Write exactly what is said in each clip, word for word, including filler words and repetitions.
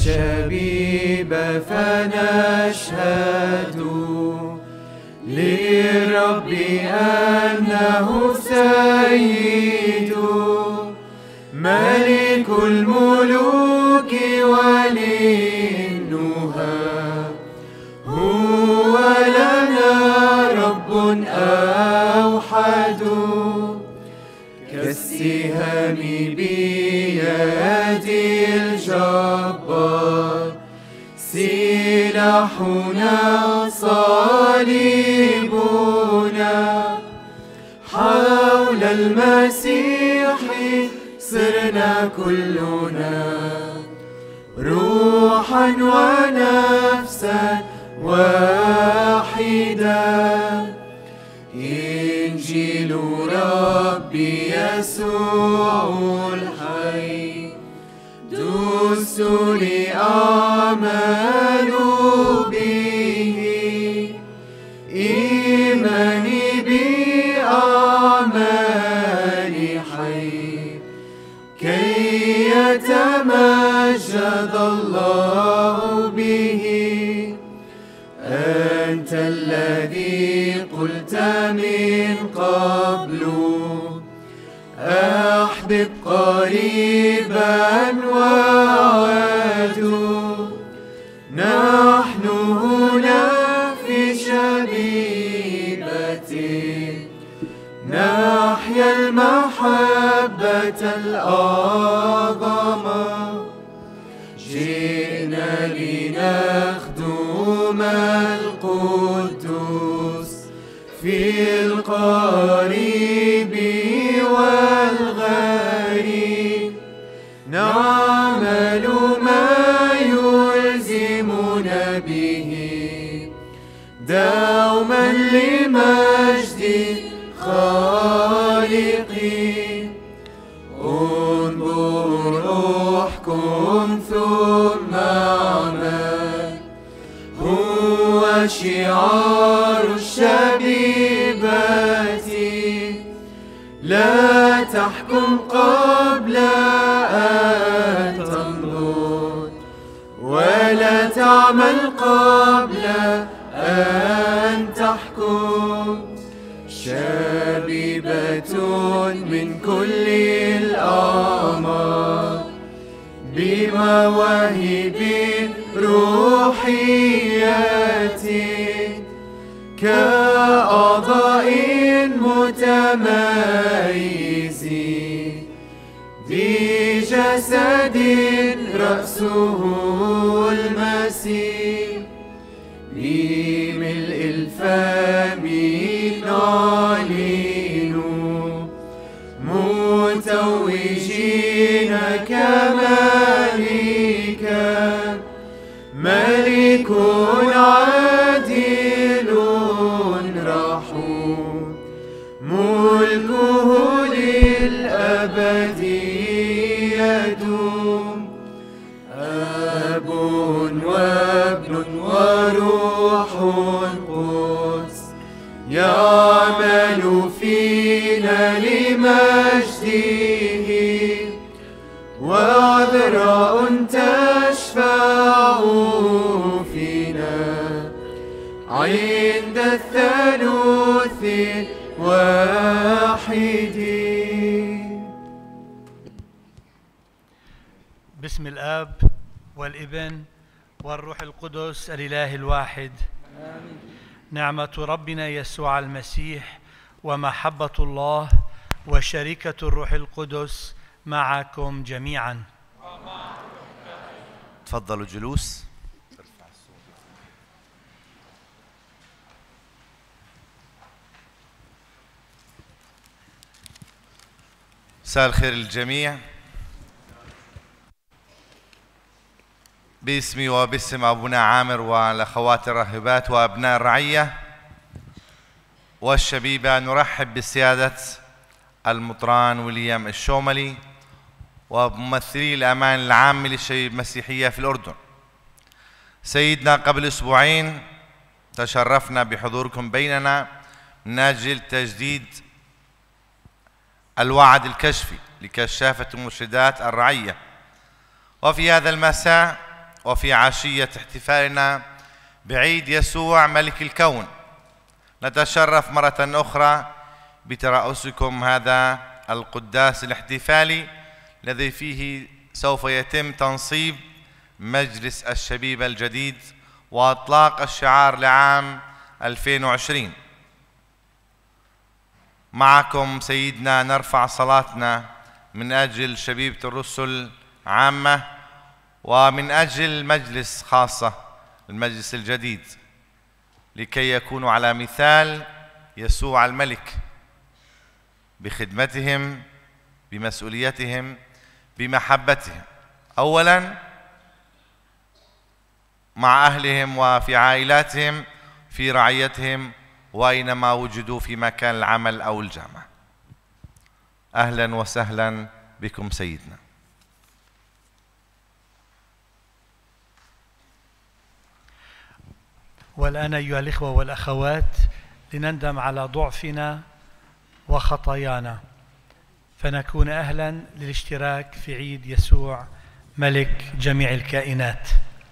والشبيب فنشهد للرب أنه سيد ملك الملوك وللنهى هو لنا رب أوحد كالسهام بيد الجبار سلاحنا صليبنا حول المسيح صرنا كلنا روحا ونفسا واحدا إنجيل ربي يسوع الحي دستوري أعمل به إيماني بأعمال حي كي يتمجد الله به أنت الذي قلت من قبل أحبب قريبا وعد نحن هنا في شبيبة نحيا المحبة الأعظم جئنا لنخدم القدوس في القريب والغريب نعمل ما يلزمنا به دوما لمجد خالقي انظر احكم ثم اعمل هو شعار الشبيبة لا تحكم قبل أن تنظر ولا تعمل قبل أن تحكم شبيبة من كل الأعمار بمواهب روحية كأعضاء متميزين بجسد رأسه المسيح بملء الفم نعلن متوجين كملكا ملك عادل رحوم ملكه للأبد يدوم أب وابن وروح قدس يعمل فينا لمجده وعذراء تشفع فينا عند الثالوث الواحد. باسم الآب والابن والروح القدس الإله الواحد آمين. نعمة ربنا يسوع المسيح ومحبة الله وشركة الروح القدس معكم جميعا. تفضلوا جلوس. مساء الخير للجميع. باسمي وباسم أبونا عامر والأخوات الراهبات وأبناء الرعية والشبيبة نرحب بسيادة المطران ويليام الشوملي وممثلي الأمان العام للشبيبة المسيحية في الأردن. سيدنا قبل أسبوعين تشرفنا بحضوركم بيننا من أجل تجديد الوعد الكشفي لكشافة مرشدات الرعية، وفي هذا المساء وفي عشية احتفالنا بعيد يسوع ملك الكون نتشرف مرة أخرى بترأسكم هذا القداس الاحتفالي الذي فيه سوف يتم تنصيب مجلس الشبيبة الجديد وإطلاق الشعار لعام ألفين وعشرين. معكم سيدنا نرفع صلاتنا من أجل شبيبة الرسل عامة ومن أجل مجلس خاصة المجلس الجديد لكي يكونوا على مثال يسوع الملك بخدمتهم بمسؤوليتهم بمحبتهم، أولا مع أهلهم وفي عائلاتهم في رعيتهم وأينما وجدوا في مكان العمل أو الجامعة. أهلا وسهلا بكم سيدنا. والآن أيها الإخوة والأخوات لنندم على ضعفنا وخطايانا فنكون أهلا للاشتراك في عيد يسوع ملك جميع الكائنات.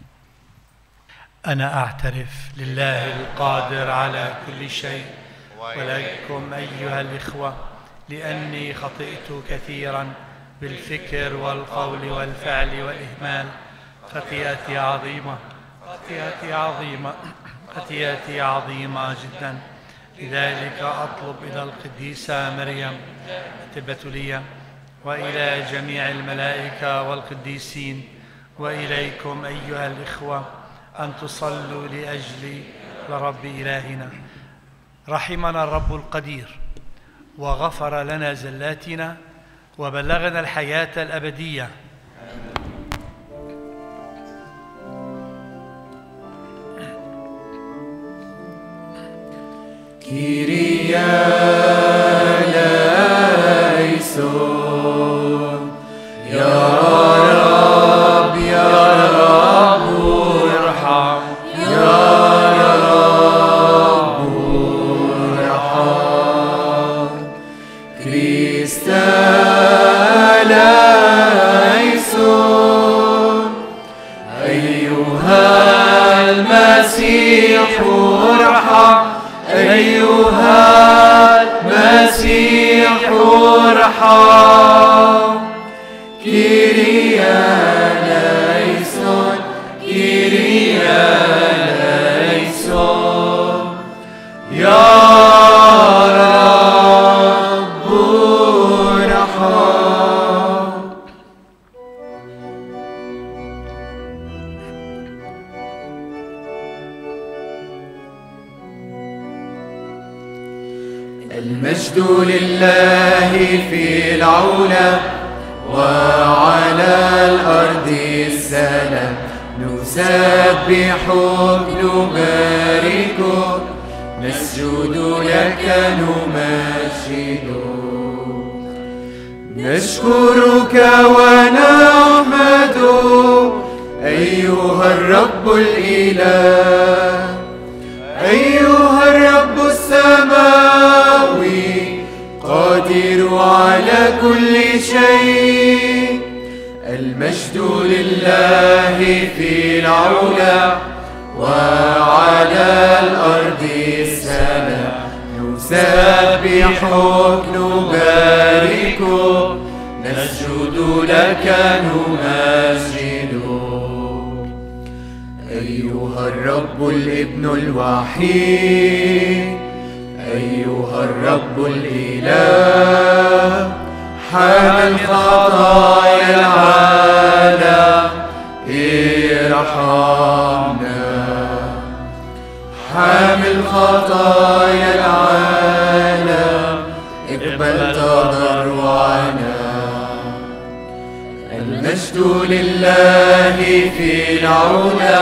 أنا أعترف لله القادر على كل شيء ولكم أيها الإخوة لأني خطئت كثيرا بالفكر والقول والفعل والإهمال، خطيئتي عظيمة خطيئتي عظيمة خطيئتي عظيمة جدا. لذلك أطلب إلى القديسة مريم البتولية وإلى جميع الملائكة والقديسين وإليكم أيها الإخوة أن تصلوا لأجلي لرب إلهنا. رحمنا الرب القدير وغفر لنا زلاتنا وبلغنا الحياة الأبدية. كيريا ليسون يا رب يا رب ارحم يا رب ارحم كريستا ليسون أيها المسيح ارحم أيها المسيح ارحم كيريا ليسون كيريا ليسون يا رب ارحم. المجد لله في العلا وعلى الأرض السلام، نسبحك نباركك نسجد لك نمجدك نشكرك ونحمدك أيها الرب الإله أيها الرب السماوي قادر على كل شيء. المجد لله في العلا وعلى الأرض السلام، نسبحك نباركك نسجد لك نمجدك أيها الرب الابن الوحيد أيها الرب الإله حامل خطايا العالم ارحمنا حامل خطايا العالم اقبل تضرعنا. المجد لله في العلا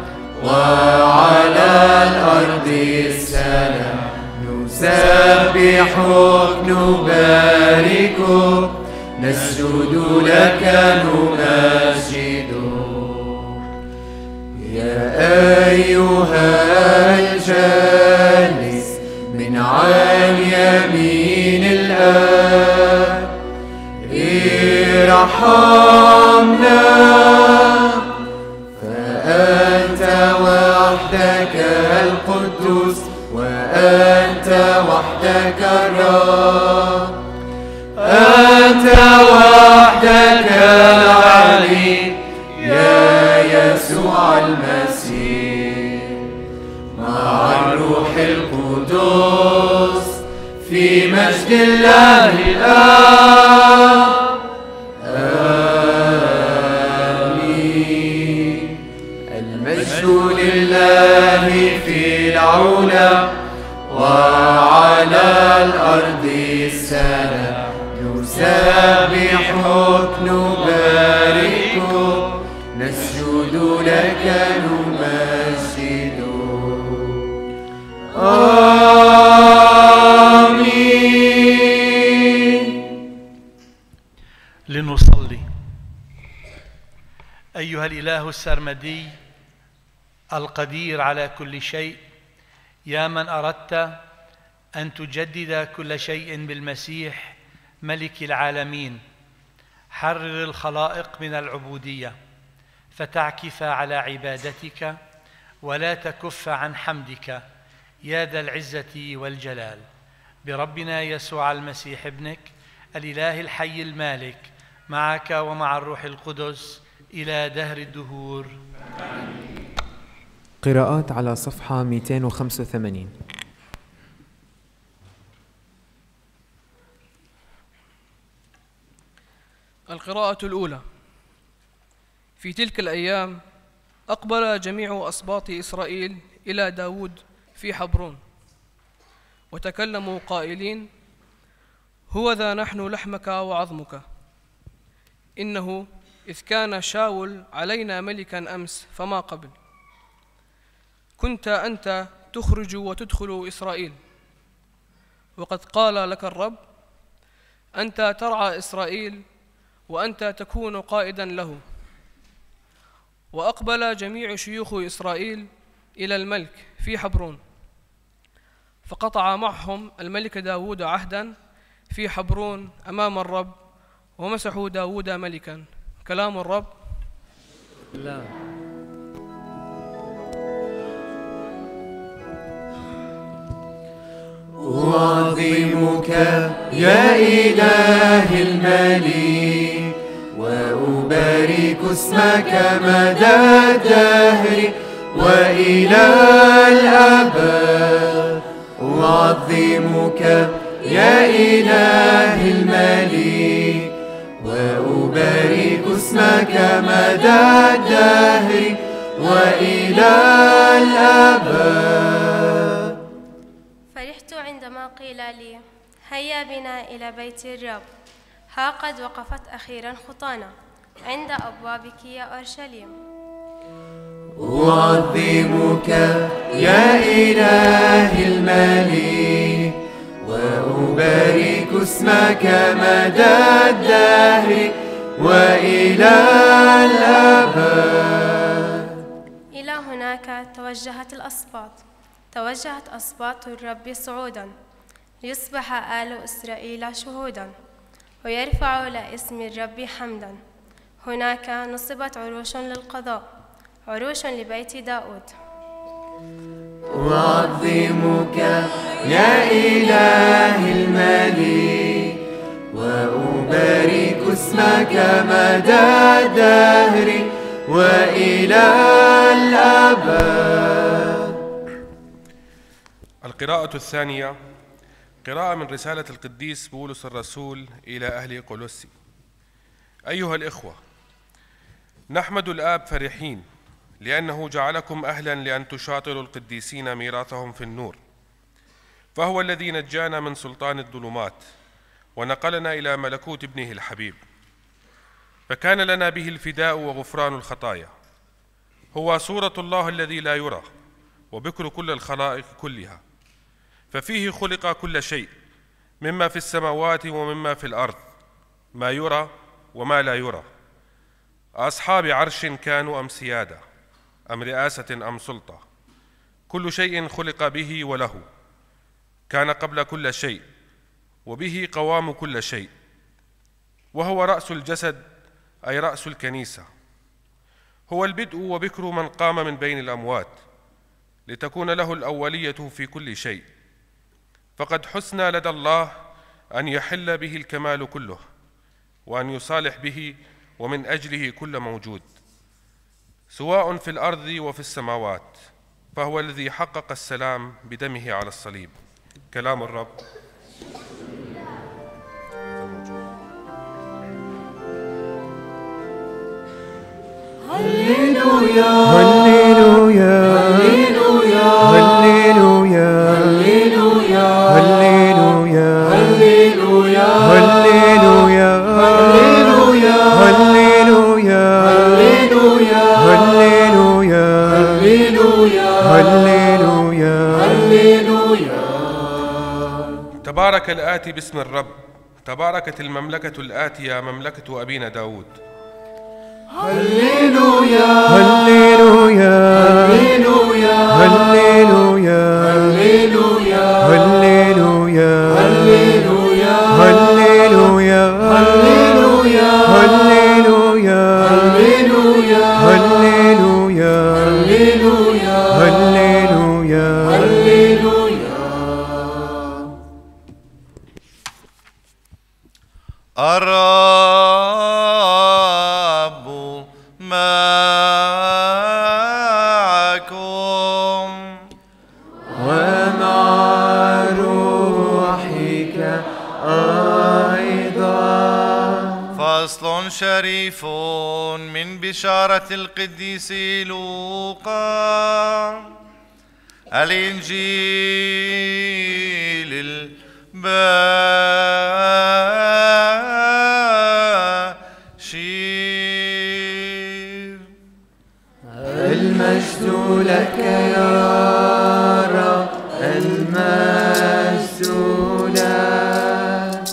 وعلى الأرض السلام، نسبحك نباركك نسجد لك نمجدك يا أيها الجالس من عن يمين الآب ارحمنا وحدك القدوس وأنت وحدك الرب أنت وحدك العلي يا يسوع المسيح مع الروح القدس في مجد الله الآب آمين. المجد لله في العلا وعلى الأرض السلام نسبحك نباركك نسجد لك نمجدك آمين. لنصلي. أيها الإله السرمدي القدير على كل شيء، يا من أردت أن تجدد كل شيء بالمسيح ملك العالمين، حرر الخلائق من العبودية فتعكف على عبادتك ولا تكف عن حمدك يا ذا العزة والجلال، بربنا يسوع المسيح ابنك الإله الحي المالك، معك ومع الروح القدس إلى دهر الدهور. قراءات على صفحة مئتين وخمسة وثمانين. القراءة الأولى. في تلك الأيام أقبل جميع أسباط إسرائيل إلى داود في حبرون وتكلموا قائلين: هو ذا نحن لحمك وعظمك، إنه إذ كان شاول علينا ملكا أمس فما قبل، كنت أنت تخرج وتدخل إسرائيل، وقد قال لك الرب: أنت ترعى إسرائيل وأنت تكون قائدا له. وأقبل جميع شيوخ إسرائيل إلى الملك في حبرون، فقطع معهم الملك داود عهدا في حبرون أمام الرب، ومسحوا داود ملكا. كلام الرب. لا. أعظمك يا إله الملك وأبارك اسمك مدى الدهر وإلى الأبد. أعظمك يا إله الملك وأبارك اسمك مدى الدهر وإلى الأبد. فرحت عندما قيل لي: هيا بنا إلى بيت الرب، ها قد وقفت أخيرا خطانا عند أبوابك يا أورشليم. أعظمك يا إله الملك وأبارك اسمك مدى الدهر وإلى الأبد. إلى هناك توجهت الأسباط، توجهت أسباط الرب صعودا، ليصبح آل إسرائيل شهودا، ويرفع لاسم الرب حمدا. هناك نصبت عروش للقضاء، عروش لبيت داود. أعظمك يا إله الملك وأبارك اسمك مدى الدهر وإلى الأبد. القراءة الثانية قراءة من رسالة القديس بولس الرسول إلى أهل قولوسي. أيها الإخوة، نحمد الآب فرحين لأنه جعلكم أهلا لأن تشاطروا القديسين ميراثهم في النور، فهو الذي نجانا من سلطان الظلمات ونقلنا إلى ملكوت ابنه الحبيب، فكان لنا به الفداء وغفران الخطايا. هو صورة الله الذي لا يرى وبكر كل الخلائق كلها، ففيه خلق كل شيء، مما في السماوات ومما في الأرض، ما يرى وما لا يرى، أصحاب عرش كانوا أم سيادة أم رئاسة أم سلطة، كل شيء خلق به وله، كان قبل كل شيء وبه قوام كل شيء، وهو رأس الجسد أي رأس الكنيسة. هو البدء وبكر من قام من بين الأموات، لتكون له الأولية في كل شيء، فقد حسن لدى الله أن يحل به الكمال كله، وأن يصالح به ومن أجله كل موجود، سواء في الأرض وفي السماوات، فهو الذي حقق السلام بدمه على الصليب. كلام الرب. هللويا هللويا هللويا هللويا هللويا هللويا هللويا هللويا هللويا هللويا هللويا هللويا هللويا. تبارك الآتي باسم الرب، تباركت المملكة الآتية مملكة أبينا داود. هللويا هللويا هللويا هللويا هللويا هللويا هللويا هللويا هللويا هللويا هللويا هللويا هللويا هللويا. الرب معكم ومع روحك أيضا. فصل شريف من بشارة القديس لوقا. الإنجيل البشير. المجد لك يا رب، المجد لك.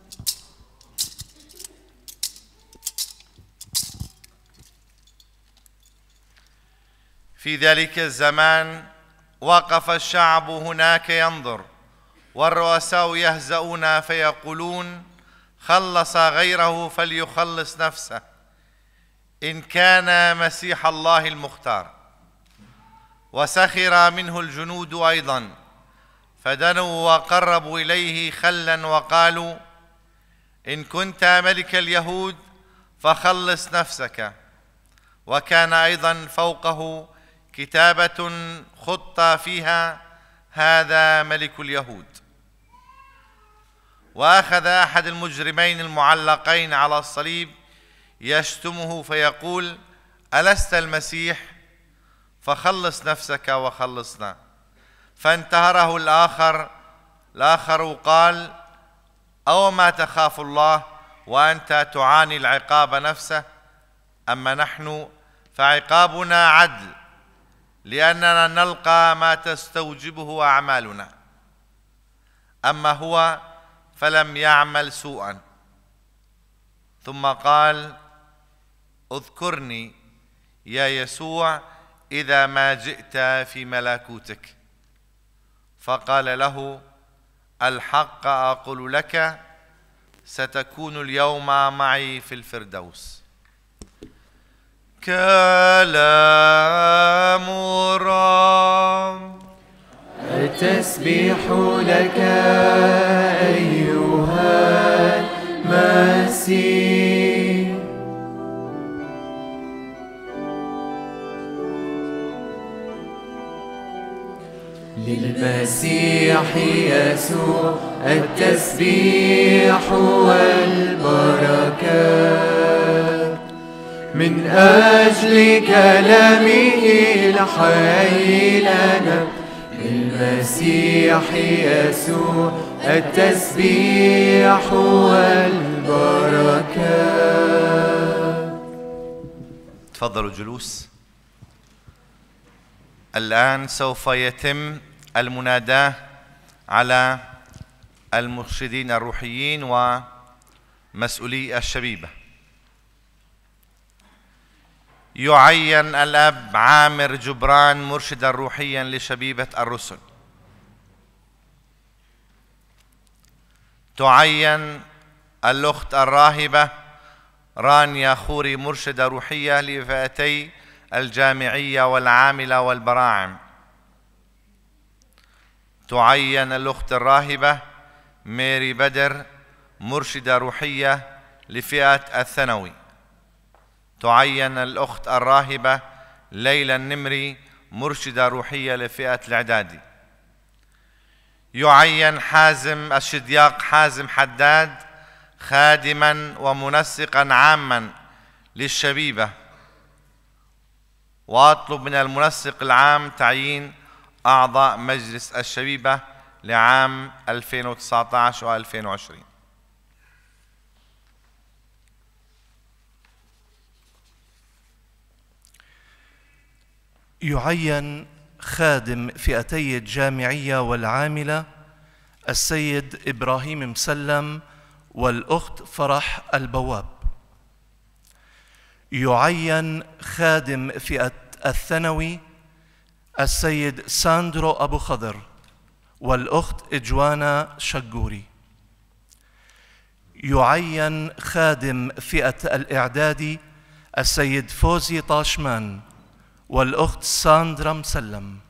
في ذلك الزمان وقف الشعب هناك ينظر، والرؤساء يهزؤون فيقولون: خلص غيره فليخلص نفسه إن كان مسيح الله المختار. وسخر منه الجنود أيضا، فدنوا وقربوا إليه خلا وقالوا: إن كنت ملك اليهود فخلص نفسك. وكان أيضا فوقه كتابة خط فيها: هذا ملك اليهود. وأخذ أحد المجرمين المعلقين على الصليب يشتمه فيقول: ألست المسيح؟ فخلص نفسك وخلصنا. فانتهره الآخر الآخر قال: أو ما تخاف الله وأنت تعاني العقاب نفسه؟ أما نحن فعقابنا عدل، لأننا نلقى ما تستوجبه أعمالنا. أما هو فلم يعمل سوءا. ثم قال: اذكرني يا يسوع إذا ما جئت في ملكوتك. فقال له: الحق أقول لك، ستكون اليوم معي في الفردوس. كلام الرب. التسبيح لك أيها المسيح. للمسيح يسوع التسبيح والبركات، من أجل كلامه الحي لنا. للمسيح يسوع التسبيح والبركات. تفضلوا جلوس. الآن سوف يتم المناداة على المرشدين الروحيين ومسؤولي الشبيبة. يعين الأب عامر جبران مرشدا روحيا لشبيبة الرسل. تعين الأخت الراهبة رانيا خوري مرشدة روحية لفئتي الجامعية والعاملة والبراعم. تعين الأخت الراهبة ميري بدر مرشدة روحية لفئة الثانوي. تعين الأخت الراهبة ليلى النمري مرشدة روحية لفئة الإعدادي. يعين حازم الشدياق حازم حداد خادما ومنسقا عاما للشبيبة. وأطلب من المنسق العام تعيين أعضاء مجلس الشبيبة لعام ألفين وتسعة عشر و ألفين وعشرين. يعين خادم فئتي الجامعية والعاملة السيد إبراهيم مسلم والأخت فرح البواب. يعين خادم فئة الثانوي السيد ساندرو أبو خضر والأخت إجوانا شقوري. يعين خادم فئة الإعدادي السيد فوزي طاشمان والأخت ساندرا مسلم.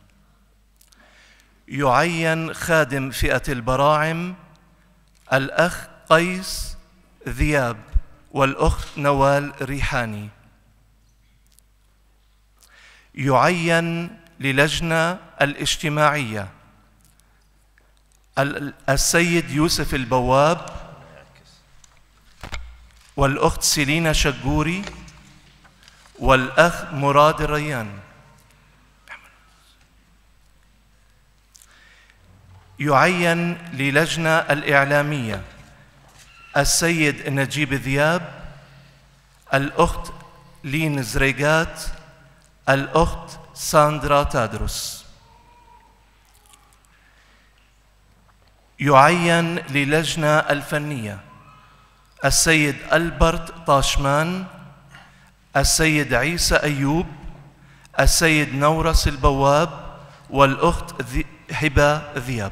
يعين خادم فئة البراعم الأخ قيس ذياب والأخت نوال ريحاني. يعين للجنة الاجتماعية السيد يوسف البواب والأخت سيلينا شقوري والأخ مراد الريان. يعين للجنة الإعلامية السيد نجيب ذياب الأخت لين زريقات الأخت ساندرا تادرس. يعين للجنة الفنية السيد ألبرت طاشمان السيد عيسى أيوب السيد نورس البواب والأخت هبة ذياب.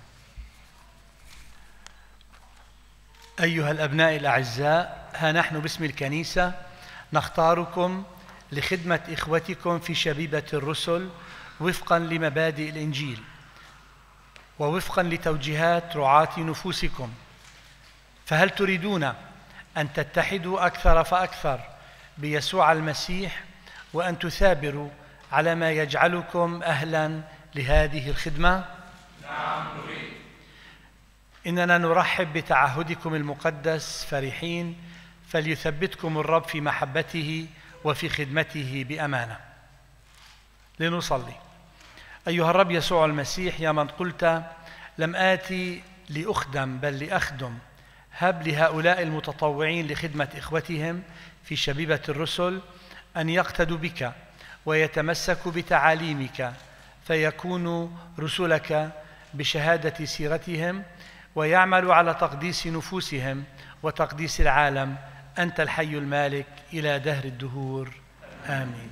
أيها الأبناء الأعزاء، ها نحن باسم الكنيسة نختاركم لخدمة إخوتكم في شبيبة الرسل وفقاً لمبادئ الإنجيل ووفقاً لتوجيهات رعاة نفوسكم. فهل تريدون أن تتحدوا أكثر فأكثر بيسوع المسيح وأن تثابروا على ما يجعلكم أهلاً لهذه الخدمة؟ نعم نريد. إننا نرحب بتعهدكم المقدس فرحين، فليثبتكم الرب في محبته وفي خدمته بأمانة. لنصلي. أيها الرب يسوع المسيح، يا من قلت لم آتي لأخدم بل لأخدم، هب لهؤلاء المتطوعين لخدمة إخوتهم في شبيبة الرسل أن يقتدوا بك ويتمسكوا بتعاليمك فيكونوا رسلك بشهادة سيرتهم ويعملوا على تقديس نفوسهم وتقديس العالم. أنت الحي المالك إلى دهر الدهور، آمين.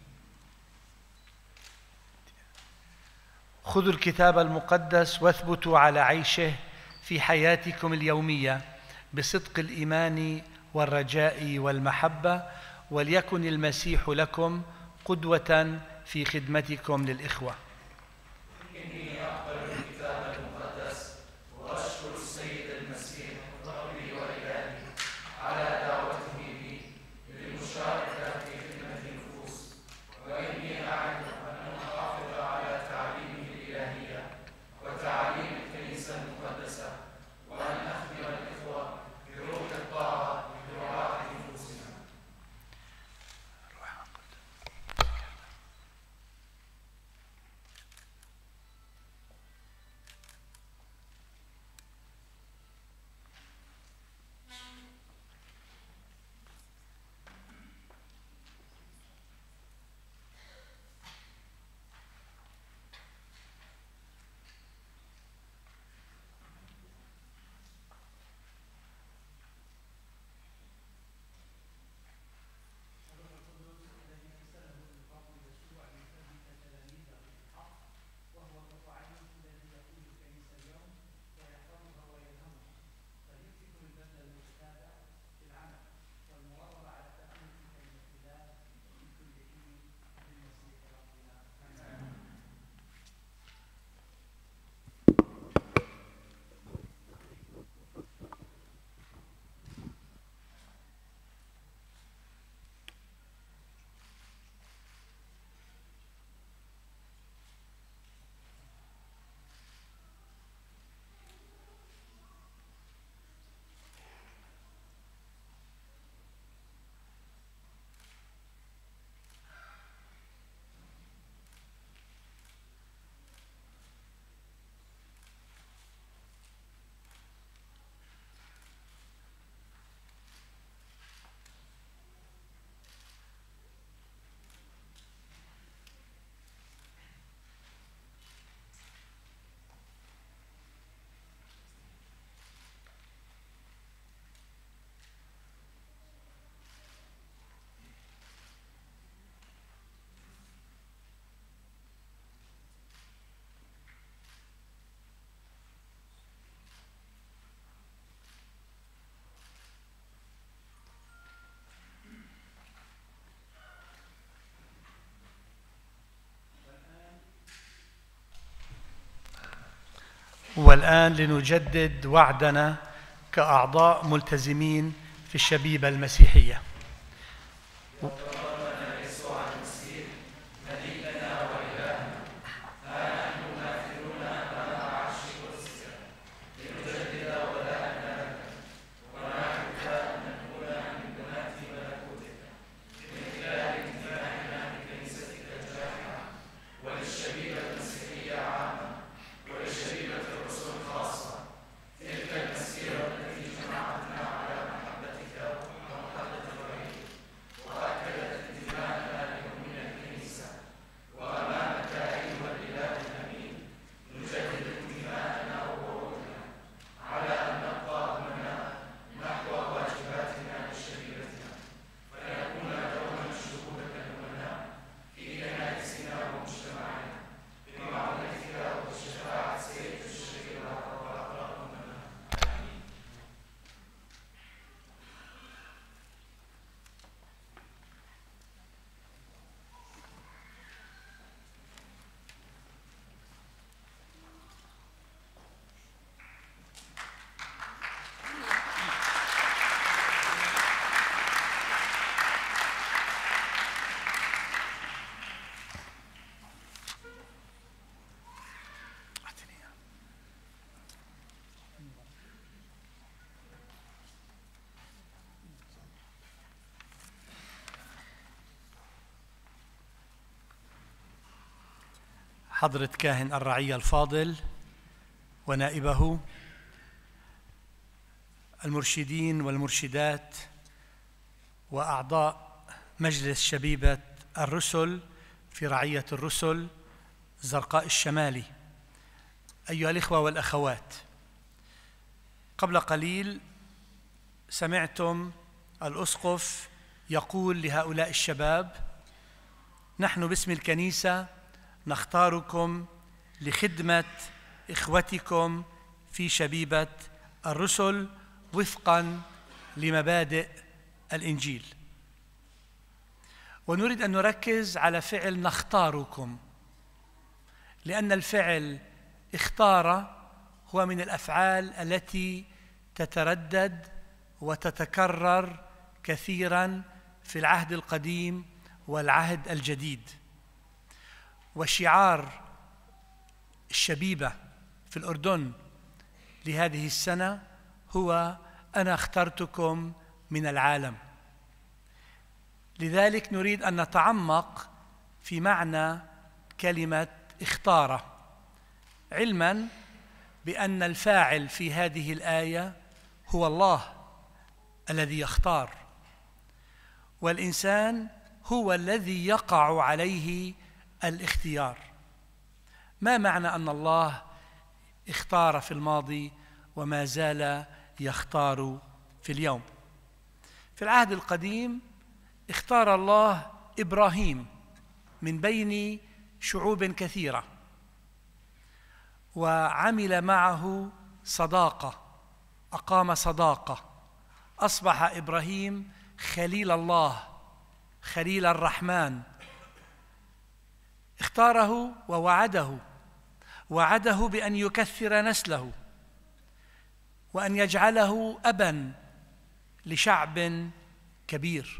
خذوا الكتاب المقدس واثبتوا على عيشه في حياتكم اليومية بصدق الإيمان والرجاء والمحبة، وليكن المسيح لكم قدوة في خدمتكم للإخوة. إني أقبل الكتاب المقدس وأشكر السيد المسيح ربي وإلهي على دعوته لي للمشاركة في خدمة النفوس، وإني أعد أن أحافظ على تعاليمه الإلهية وتعاليم الكنيسة المقدسة، وأن أخدم الإخوة بروح الطاعة برعاة نفوسنا. والآن لنجدد وعدنا كأعضاء ملتزمين في الشبيبة المسيحية. حضرة كاهن الرعية الفاضل ونائبه، المرشدين والمرشدات وأعضاء مجلس شبيبة الرسل في رعية الرسل زرقاء الشمالي، أيها الإخوة والأخوات، قبل قليل سمعتم الأسقف يقول لهؤلاء الشباب: نحن باسم الكنيسة نختاركم لخدمة إخوتكم في شبيبة الرسل وفقاً لمبادئ الإنجيل. ونريد أن نركز على فعل نختاركم، لأن الفعل اختار هو من الأفعال التي تتردد وتتكرر كثيراً في العهد القديم والعهد الجديد. وشعار الشبيبة في الأردن لهذه السنة هو أنا اخترتكم من العالم. لذلك نريد أن نتعمق في معنى كلمة اختار، علماً بأن الفاعل في هذه الآية هو الله الذي يختار، والإنسان هو الذي يقع عليه الاختيار. ما معنى أن الله اختار في الماضي وما زال يختار في اليوم؟ في العهد القديم اختار الله إبراهيم من بين شعوب كثيرة، وعمل معه صداقة، أقام صداقة، أصبح إبراهيم خليل الله، خليل الرحمن. اختاره ووعده، وعده بأن يكثر نسله وأن يجعله أباً لشعب كبير.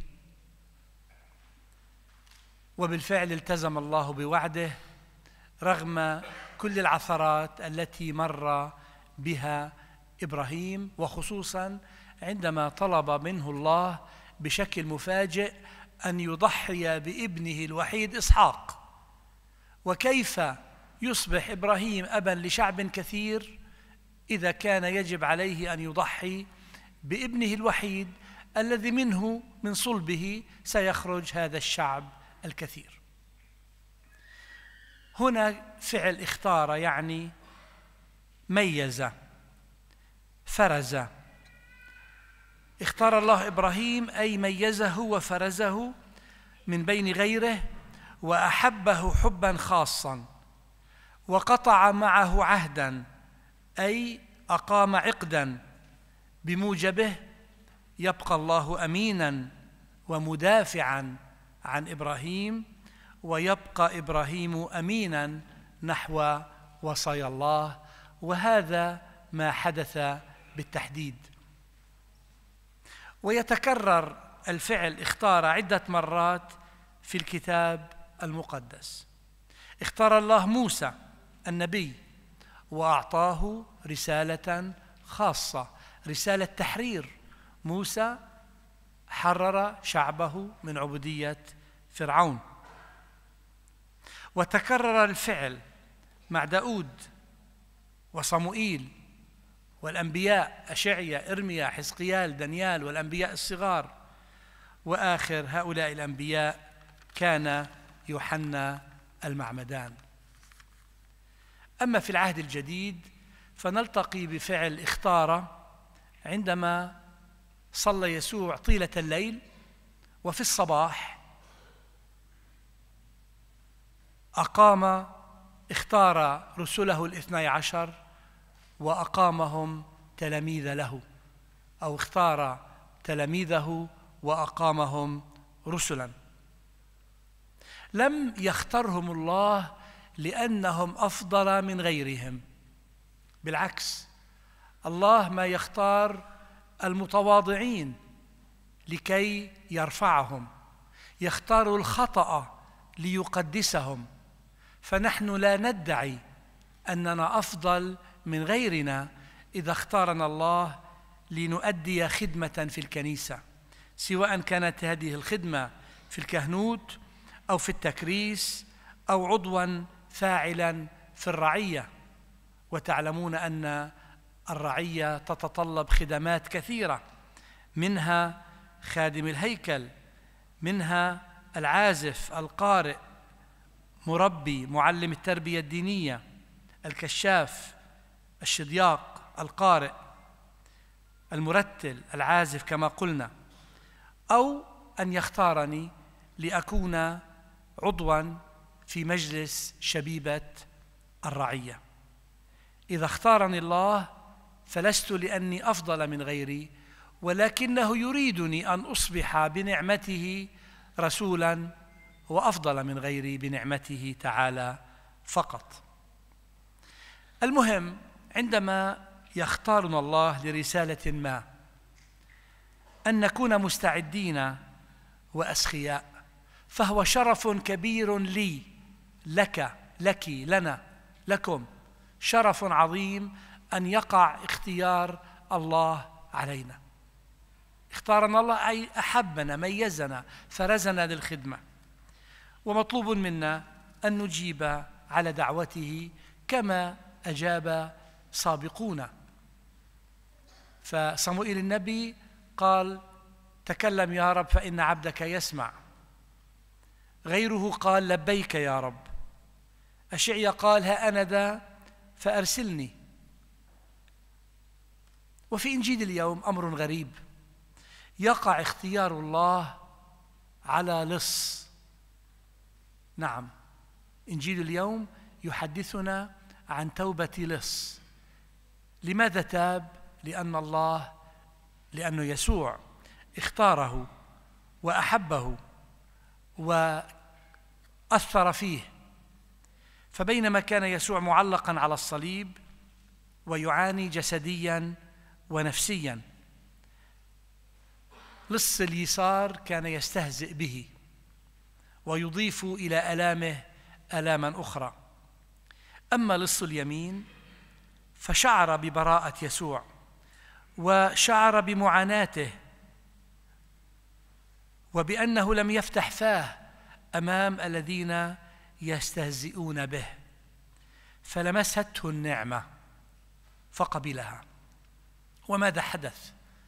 وبالفعل التزم الله بوعده رغم كل العثرات التي مر بها إبراهيم، وخصوصاً عندما طلب منه الله بشكل مفاجئ أن يضحي بابنه الوحيد إسحاق. وكيف يصبح إبراهيم أباً لشعب كثير إذا كان يجب عليه أن يضحي بابنه الوحيد الذي منه من صلبه سيخرج هذا الشعب الكثير؟ هنا فعل اختار يعني ميز، فرز. اختار الله إبراهيم أي ميزه وفرزه من بين غيره، وأحبه حباً خاصاً، وقطع معه عهداً أي أقام عقداً بموجبه يبقى الله أميناً ومدافعاً عن إبراهيم، ويبقى إبراهيم أميناً نحو وصايا الله وهذا ما حدث بالتحديد. ويتكرر الفعل اختار عدة مرات في الكتاب المقدس. اختار الله موسى النبي وأعطاه رسالة خاصة، رسالة تحرير. موسى حرر شعبه من عبودية فرعون. وتكرر الفعل مع داود وصموئيل والأنبياء أشعيا، إرميا، حزقيال، دانيال والأنبياء الصغار، وآخر هؤلاء الأنبياء كان يوحنا المعمدان. أما في العهد الجديد فنلتقي بفعل اختار عندما صلى يسوع طيلة الليل، وفي الصباح أقام اختار رسله الاثني عشر وأقامهم تلاميذ له، أو اختار تلاميذه وأقامهم رسلا. لم يخترهم الله لأنهم أفضل من غيرهم، بالعكس، الله ما يختار المتواضعين لكي يرفعهم، يختار الخطأ ليقدسهم. فنحن لا ندعي أننا أفضل من غيرنا إذا اختارنا الله لنؤدي خدمة في الكنيسة، سواء كانت هذه الخدمة في الكهنوت أو في التكريس أو عضواً فاعلاً في الرعية. وتعلمون أن الرعية تتطلب خدمات كثيرة، منها خادم الهيكل، منها العازف، القارئ، مربي، معلم التربية الدينية، الكشاف، الشدياق، القارئ، المرتل، العازف كما قلنا. أو أن يختارني لأكون عضواً في مجلس شبيبة الرعية. إذا اختارني الله فلست لأني أفضل من غيري، ولكنه يريدني أن أصبح بنعمته رسولاً وأفضل من غيري بنعمته تعالى فقط. المهم، عندما يختارنا الله لرسالة ما أن نكون مستعدين وأسخياء، فهو شرف كبير لي، لك، لك، لنا، لكم، شرف عظيم أن يقع اختيار الله علينا. اختارنا الله أي أحبنا، ميزنا، فرزنا للخدمة، ومطلوب منا أن نجيب على دعوته كما أجاب سابقونا. فصموئيل النبي قال: تكلم يا رب فإن عبدك يسمع. غيره قال: لبيك يا رب. أشعيا قال: ها أنا ذا فأرسلني. وفي إنجيل اليوم أمر غريب، يقع اختيار الله على لص. نعم، إنجيل اليوم يحدثنا عن توبة لص. لماذا تاب؟ لأن الله لأنه يسوع اختاره وأحبه وأثر فيه. فبينما كان يسوع معلقاً على الصليب ويعاني جسدياً ونفسياً، لص اليسار كان يستهزئ به ويضيف إلى آلامه آلاماً أخرى. أما لص اليمين فشعر ببراءة يسوع وشعر بمعاناته وبأنه لم يفتح فاه أمام الذين يستهزئون به، فلمسته النعمة فقبلها. وماذا حدث؟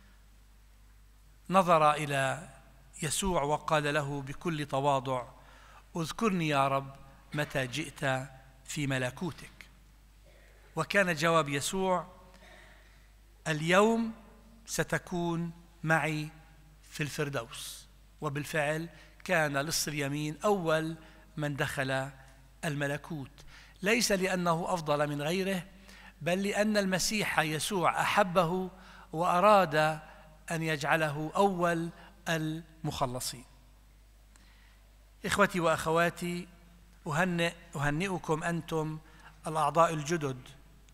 نظر إلى يسوع وقال له بكل تواضع: اذكرني يا رب متى جئت في ملكوتك. وكان جواب يسوع: اليوم ستكون معي في الفردوس. وبالفعل كان لص اليمين أول من دخل الملكوت، ليس لأنه أفضل من غيره، بل لأن المسيح يسوع أحبه وأراد أن يجعله أول المخلصين. إخوتي وأخواتي، أهنئ أهنئكم أنتم الأعضاء الجدد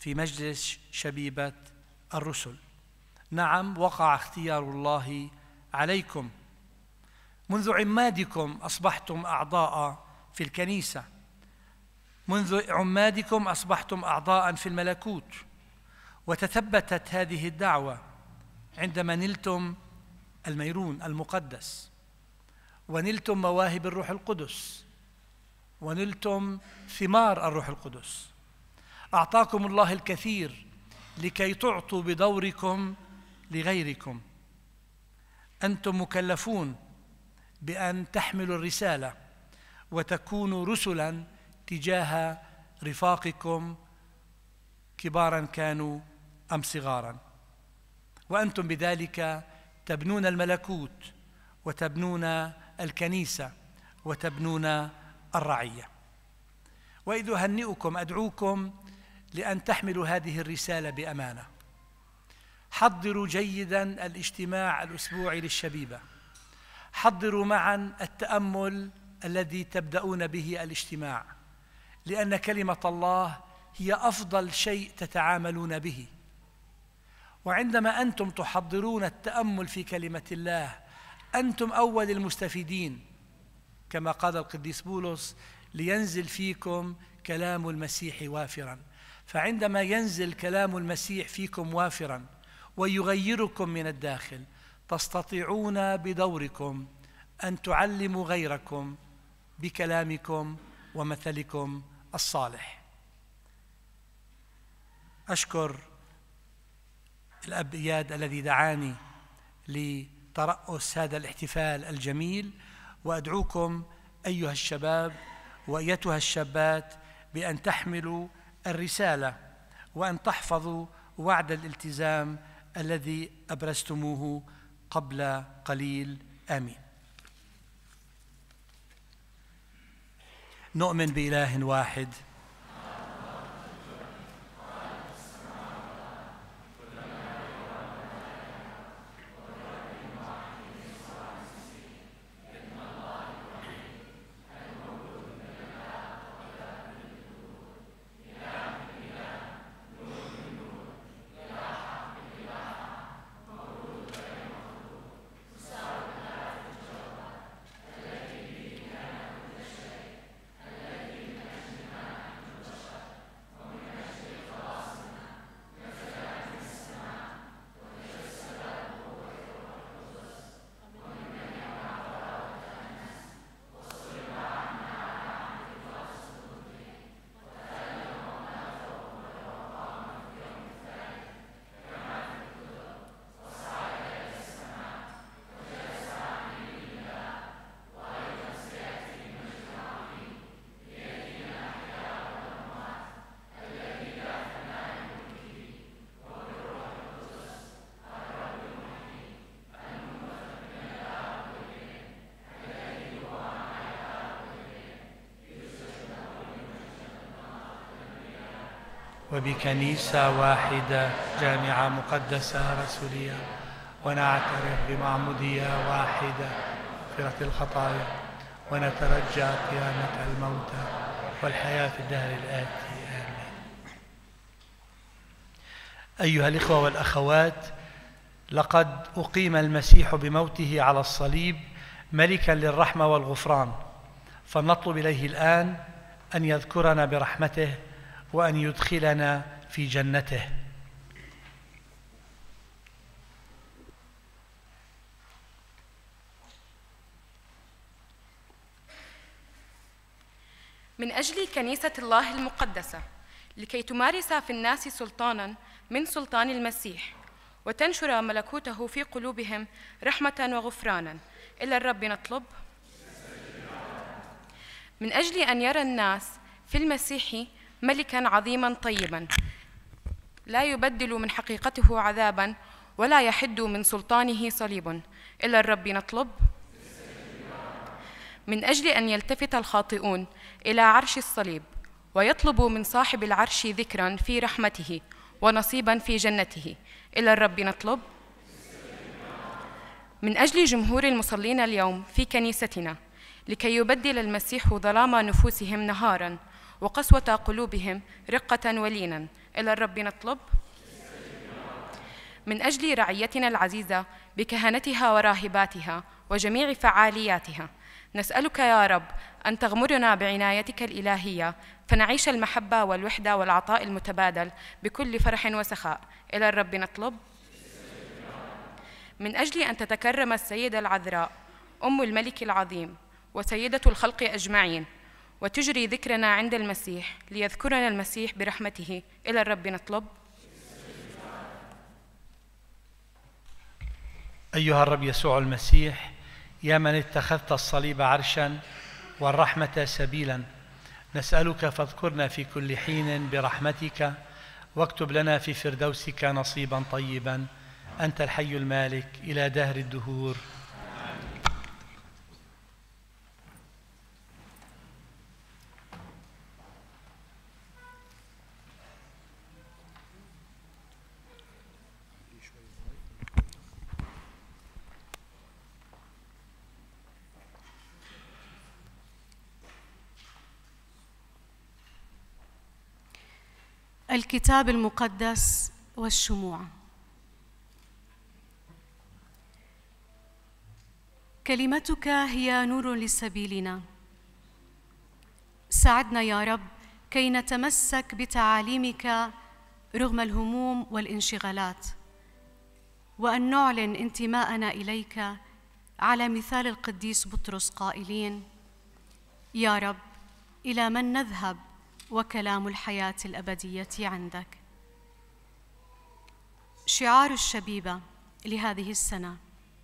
في مجلس شبيبة الرسل. نعم، وقع اختيار الله عليكم. منذ عمادكم أصبحتم أعضاء في الكنيسة، منذ عمادكم أصبحتم أعضاء في الملكوت. وتثبتت هذه الدعوة عندما نلتم الميرون المقدس، ونلتم مواهب الروح القدس، ونلتم ثمار الروح القدس. أعطاكم الله الكثير لكي تعطوا بدوركم لغيركم. أنتم مكلفون بأن تحملوا الرسالة وتكونوا رسلاً تجاه رفاقكم، كباراً كانوا أم صغاراً، وأنتم بذلك تبنون الملكوت وتبنون الكنيسة وتبنون الرعية. وإذ أهنئكم أدعوكم لأن تحملوا هذه الرسالة بأمانة. حضروا جيداً الاجتماع الأسبوعي للشبيبة، حضروا معاً التأمل الذي تبدأون به الاجتماع، لأن كلمة الله هي أفضل شيء تتعاملون به. وعندما أنتم تحضرون التأمل في كلمة الله أنتم أول المستفيدين، كما قال القديس بولس: لينزل فيكم كلام المسيح وافراً. فعندما ينزل كلام المسيح فيكم وافراً ويغيركم من الداخل، تستطيعون بدوركم أن تعلموا غيركم بكلامكم ومثلكم الصالح. أشكر الأب إياد الذي دعاني لترأس هذا الاحتفال الجميل، وأدعوكم أيها الشباب وأيتها الشابات بأن تحملوا الرسالة وأن تحفظوا وعد الالتزام الذي أبرزتموه قبل قليل. آمين. نؤمن بإله واحد وبكنيسة واحدة جامعة مقدسة رسولية، ونعترف بمعمودية واحدة مغفرة الخطايا، ونترجى قيامة الموتى والحياة في الدهر الآتي. آمين. أيها الإخوة والأخوات، لقد أقيم المسيح بموته على الصليب ملكاً للرحمة والغفران، فنطلب إليه الآن أن يذكرنا برحمته وأن يدخلنا في جنته. من أجل كنيسة الله المقدسة، لكي تمارس في الناس سلطاناً من سلطان المسيح، وتنشر ملكوته في قلوبهم رحمة وغفرانا، إلى الرب نطلب. من أجل أن يرى الناس في المسيح ملكاً عظيماً طيباً، لا يبدل من حقيقته عذاباً ولا يحد من سلطانه صليب، إلى الرب نطلب. من أجل أن يلتفت الخاطئون إلى عرش الصليب، ويطلبوا من صاحب العرش ذكراً في رحمته ونصيباً في جنته، إلى الرب نطلب. من أجل جمهور المصلين اليوم في كنيستنا، لكي يبدل المسيح ظلام نفوسهم نهاراً وقسوة قلوبهم رقة ولينا. إلى الرب نطلب. من أجل رعيتنا العزيزة بكهنتها وراهباتها وجميع فعالياتها، نسألك يا رب أن تغمرنا بعنايتك الإلهية، فنعيش المحبة والوحدة والعطاء المتبادل بكل فرح وسخاء. إلى الرب نطلب. من أجل أن تتكرم السيدة العذراء أم الملك العظيم وسيدة الخلق أجمعين، وتجري ذكرنا عند المسيح ليذكرنا المسيح برحمته. إلى الرب نطلب. أيها الرب يسوع المسيح، يا من اتخذت الصليب عرشا والرحمة سبيلا، نسألك فاذكرنا في كل حين برحمتك، واكتب لنا في فردوسك نصيبا طيبا. أنت الحي المالك إلى دهر الدهور. الكتاب المقدس والشموع. كلمتك هي نور لسبيلنا. ساعدنا يا رب كي نتمسك بتعاليمك رغم الهموم والانشغالات، وأن نعلن انتماءنا إليك على مثال القديس بطرس قائلين: يا رب إلى من نذهب وكلام الحياة الأبدية عندك. شعار الشبيبة لهذه السنة: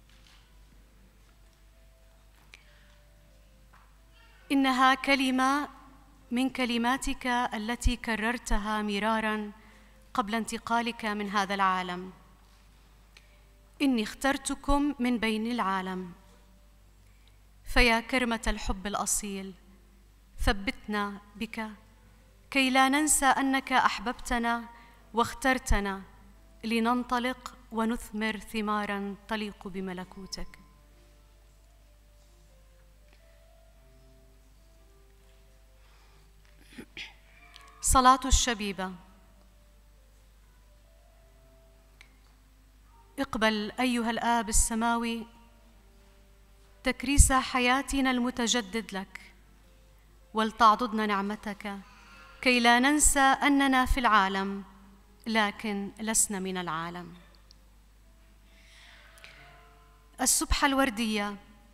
إنها كلمة من كلماتك التي كررتها مرارا قبل انتقالك من هذا العالم. إني اخترتكم من بين العالم. فيا كرمة الحب الأصيل، ثبتنا بك كي لا ننسى أنك أحببتنا واخترتنا لننطلق ونثمر ثماراً تليق بملكوتك. صلاة الشبيبة. اقبل أيها الآب السماوي تكريس حياتنا المتجدد لك، ولتعضدنا نعمتك كي لا ننسى أننا في العالم لكن لسنا من العالم. السبحة الوردية،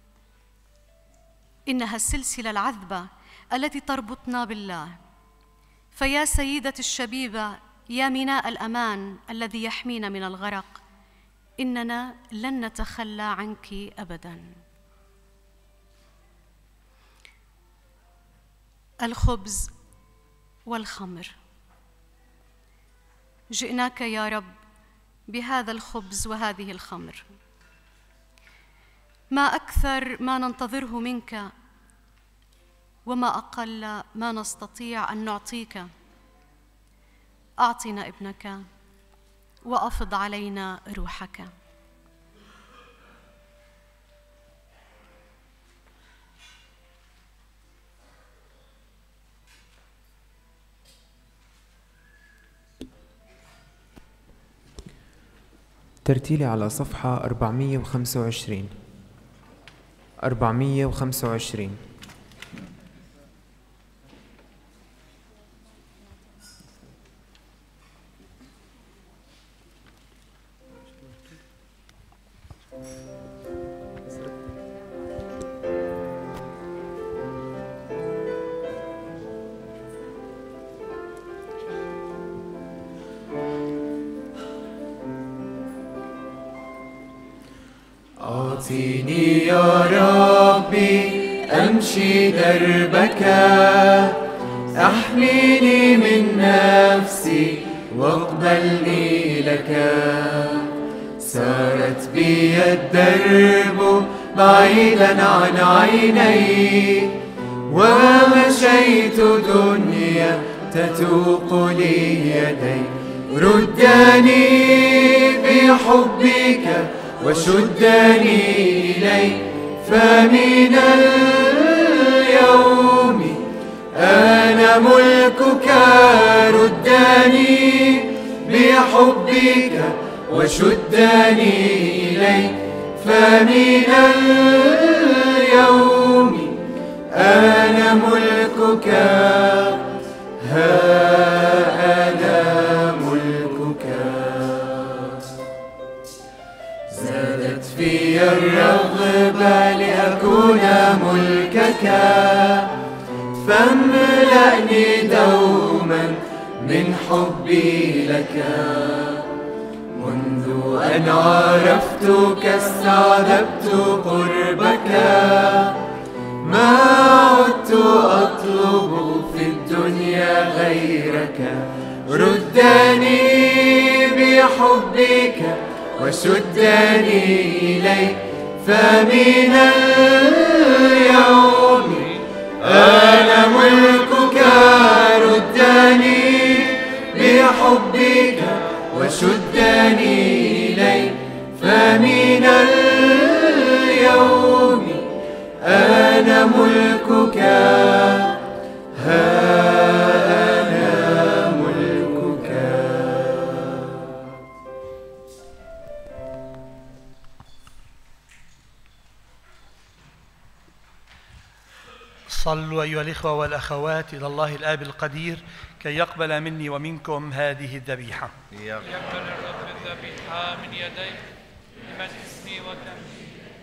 إنها السلسلة العذبة التي تربطنا بالله. فيا سيدة الشبيبة، يا ميناء الأمان الذي يحمينا من الغرق، إننا لن نتخلى عنك أبداً. الخبز والخمر. جئناك يا رب بهذا الخبز وهذه الخمر. ما أكثر ما ننتظره منك، وما أقل ما نستطيع أن نعطيك. أعطنا ابنك وأفض علينا روحك. ترتيلي على صفحة أربعمئة وخمسة وعشرين. أربعمئة وخمسة وعشرين. أعطيني يا ربي أمشي دربك، أحميني من نفسي واقبلني لك. سارت بي الدرب بعيدا عن عيني، ومشيت دنيا تتوق لي يدي. ردني بحبك وشدني إليك، فمن اليوم أنا ملك بحبك وشدني إليك، فمن اليوم أنا ملكك، ها أنا ملكك. زادت في الرغبة لأكون ملكك، فاملأني دوما من حبي لك. منذ أن عرفتك استعذبت قربك، ما عدت أطلب في الدنيا غيرك. ردني بحبك وشدني إليك، فمن اليوم أنا ملكك. ردني بحبك وشدني إليك، فمن اليوم أنا ملكك، ها أنا ملكك. صلوا أيها الإخوة والأخوات إلى الله الآب القدير كي يقبل مني ومنكم هذه الذبيحة. يقبل الرب الذبيحة من يديك لمن اسمي ودمي.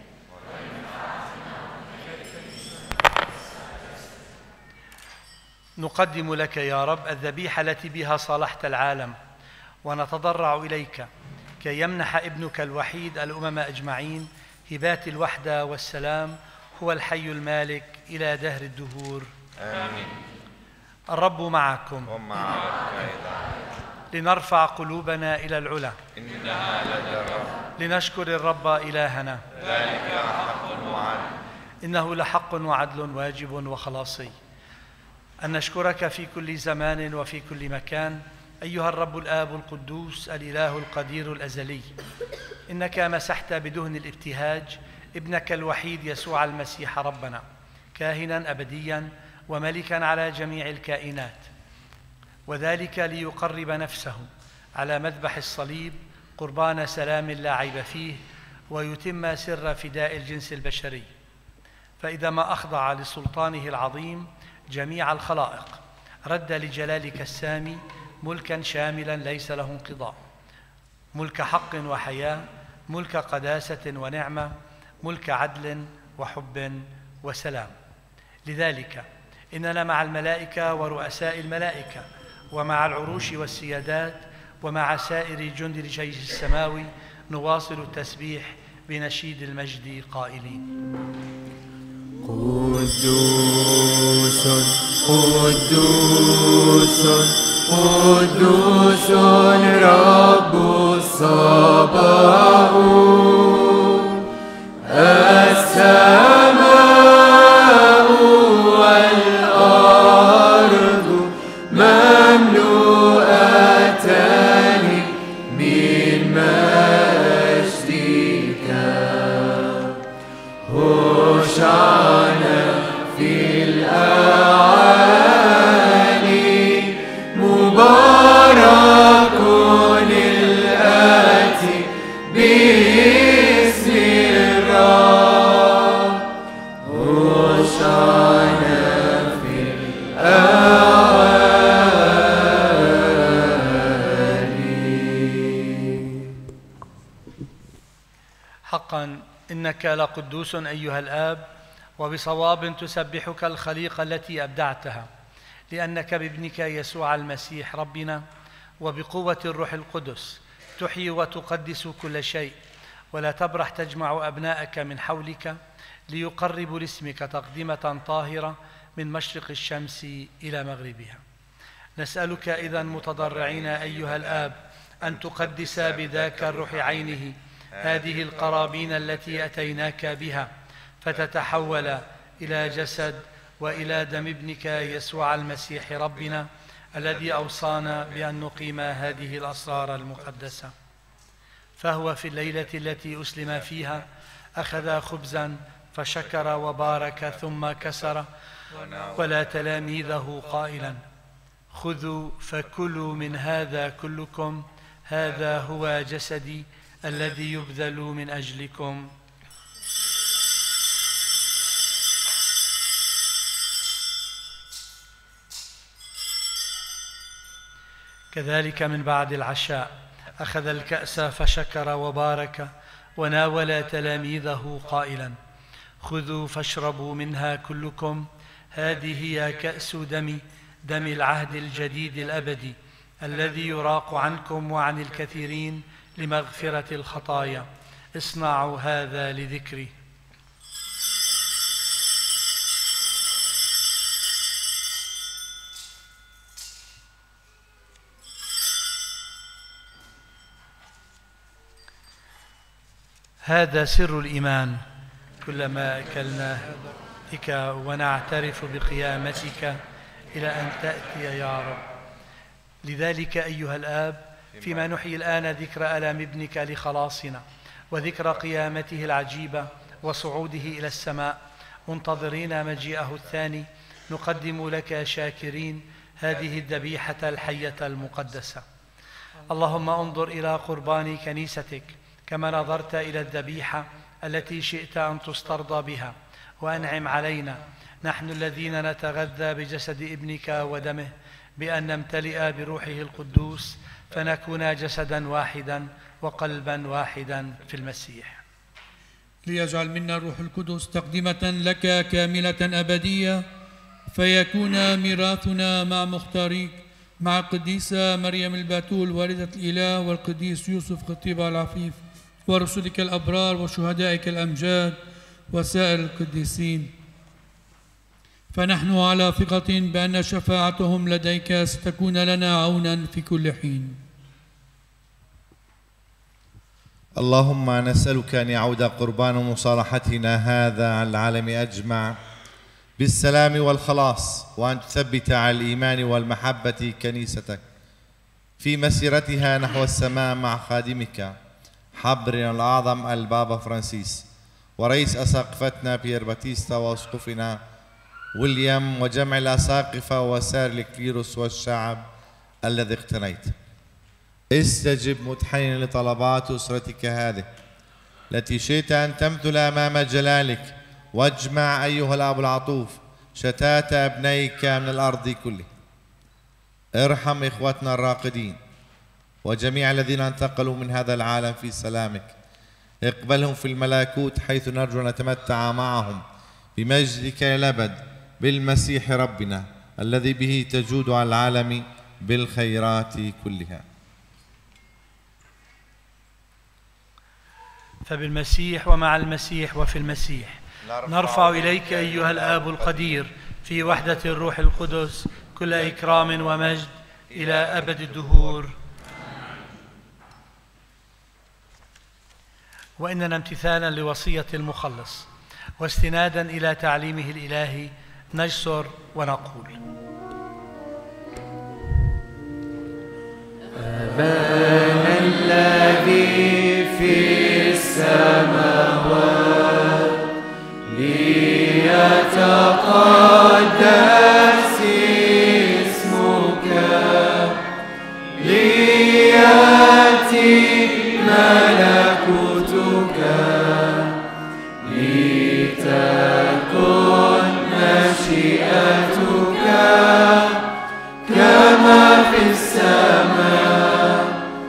نقدم لك يا رب الذبيحة التي بها صالحت العالم، ونتضرع إليك كي يمنح ابنك الوحيد الأمم أجمعين هبات الوحدة والسلام، هو الحي المالك إلى دهر الدهور. آمين. الرب معكم ومعك أيضا. لنرفع قلوبنا إلى العلا، إنها لدى الرب. لنشكر الرب إلهنا، ذلك حق وعدل. إنه لحق وعدل واجب وخلاصي أن نشكرك في كل زمان وفي كل مكان أيها الرب الآب القدوس الإله القدير الأزلي. إنك مسحت بدهن الابتهاج ابنك الوحيد يسوع المسيح ربنا، كاهنا أبديا وملكا على جميع الكائنات، وذلك ليقرب نفسه على مذبح الصليب قربان سلام لا عيب فيه، ويتم سر فداء الجنس البشري. فإذا ما أخضع لسلطانه العظيم جميع الخلائق، رد لجلالك السامي ملكا شاملا ليس له انقضاء، ملك حق وحياة، ملك قداسة ونعمة، ملك عدل وحب وسلام. لذلك إننا مع الملائكة ورؤساء الملائكة ومع العروش والسيادات ومع سائر جند الجيش السماوي نواصل التسبيح بنشيد المجد قائلين: قدوس قدوس قدوس رب الصباؤوت، السماء والأرض مملوءتان من مجدك. هوشعنا في الأعالي، مبارك الآتي باسم الرب. هوشعنا في الأعالي. حقا إنك لقدوس أيها الآب، وبصواب تسبحك الخليقة التي أبدعتها، لأنك بابنك يسوع المسيح ربنا وبقوة الروح القدس تحيي وتقدس كل شيء، ولا تبرح تجمع أبناءك من حولك ليقربوا لاسمك تقدمة طاهرة من مشرق الشمس إلى مغربها. نسألك إذن متضرعين أيها الآب أن تقدس بذاك الروح عينه هذه القرابين التي أتيناك بها، فتتحول إلى جسد وإلى دم ابنك يسوع المسيح ربنا، الذي أوصانا بأن نقيم هذه الأسرار المقدسة. فهو في الليلة التي أسلم فيها أخذ خبزا فشكر وبارك ثم كسر ولا تلاميذه قائلا: خذوا فكلوا من هذا كلكم، هذا هو جسدي الذي يبذل من أجلكم. كذلك من بعد العشاء أخذ الكأس فشكر وبارك وناول تلاميذه قائلا: خذوا فاشربوا منها كلكم، هذه هي كأس دمي، دم العهد الجديد الأبدي الذي يراق عنكم وعن الكثيرين لمغفرة الخطايا. اصنعوا هذا لذكري. هذا سر الإيمان، كلما أكلنا بك ونعترف بقيامتك إلى أن تأتي يا رب. لذلك أيها الآب، فيما نحيي الآن ذكر آلام ابنك لخلاصنا وذكر قيامته العجيبة وصعوده إلى السماء، منتظرين مجيئه الثاني، نقدم لك شاكرين هذه الذبيحة الحية المقدسة. اللهم انظر إلى قربان كنيستك كما نظرت إلى الذبيحة التي شئت أن تسترضى بها، وأنعم علينا نحن الذين نتغذى بجسد ابنك ودمه بأن نمتلئ بروحه القدوس فنكون جسدا واحدا وقلبا واحدا في المسيح. ليجعل منا الروح القدس تقدمة لك كاملة أبدية، فيكون ميراثنا مع مختاريك، مع القديسة مريم البتول والدة الإله، والقديس يوسف خطيب العفيف، ورسلك الأبرار وشهدائك الأمجاد وسائر القديسين. فنحن على ثقة بأن شفاعتهم لديك ستكون لنا عونا في كل حين. اللهم نسألك أن يعود قربان مصالحتنا هذا على العالم أجمع بالسلام والخلاص، وأن تثبت على الإيمان والمحبة كنيستك في مسيرتها نحو السماء مع خادمك حبرنا الأعظم البابا فرانسيس، ورئيس أساقفتنا بيير باتيستا، وأسقفنا ويليام، وجمع الأساقفة وسائر الكليروس والشعب الذي اقتنيت. استجب متحننا لطلبات أسرتك هذه التي شئت أن تمثل أمام جلالك، واجمع أيها الأب العطوف شتات أبنيك من الأرض كله. ارحم إخوتنا الراقدين وجميع الذين انتقلوا من هذا العالم في سلامك، اقبلهم في الملكوت حيث نرجو أن نتمتع معهم بمجدك إلى الأبد بالمسيح ربنا الذي به تجود على العالم بالخيرات كلها. فبالمسيح ومع المسيح وفي المسيح نرفع إليك أيها الآب القدير في وحدة الروح القدس كل إكرام ومجد إلى أبد الدهور. وإننا امتثالا لوصية المخلص واستنادا إلى تعليمه الإلهي نجسر ونقول: أبانا الذي في السماوات، ليتقدس اسمك، ليأتي ملكوتك، لتكن مشيئتك كما في السماء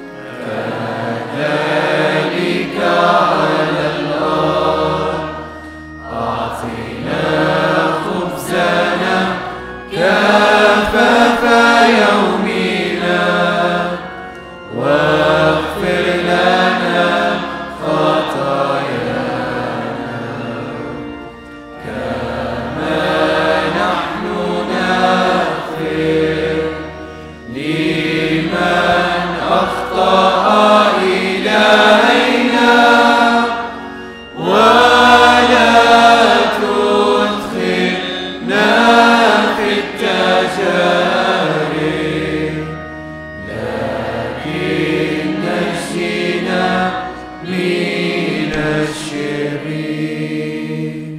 كذلك على الأرض. أعطنا خبزنا كفاف يومنا، واغفر لنا خطايانا كما نحن نغفر لمن أخطأ إلينا، ولا تدخلنا في التجارب، لكن نجنا من الشرير.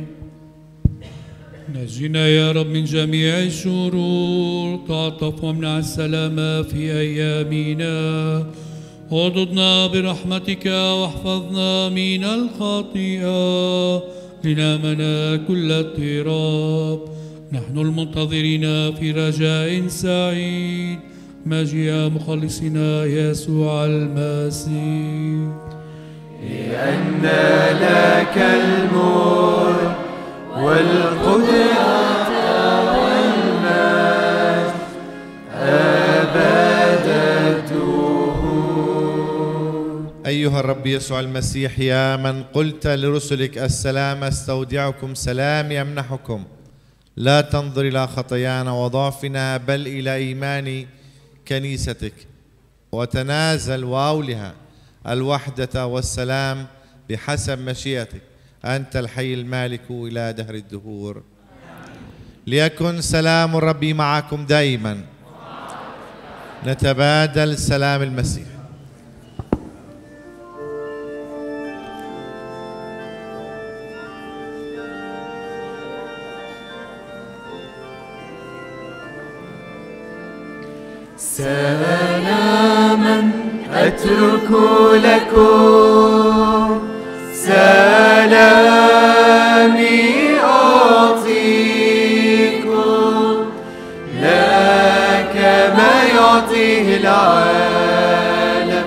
نجنا يا رب من جميع الشرور، تعطف وامنع السلام في أيامنا، وضدنا برحمتك واحفظنا من الخطيئة لنامنا كل اضطراب، نحن المنتظرين في رجاء سعيد مجيء مخلصنا يسوع المسيح. لأن لك الملك والقدرة والمجد أبد الدهور. أيها الرب يسوع المسيح، يا من قلت لرسلك السلام أستودعكم سلام يمنحكم، لا تنظر إلى خطايانا وضعفنا بل إلى إيمان كنيستك، وتنازل وأولها الوحدة والسلام بحسب مشيئتك، أنت الحي المالك إلى دهر الدهور. ليكن سلام الرب معكم دائما. نتبادل سلام المسيح. سلاما أترك لكم، سلامي أعطيكم، لا كما يعطيه العالم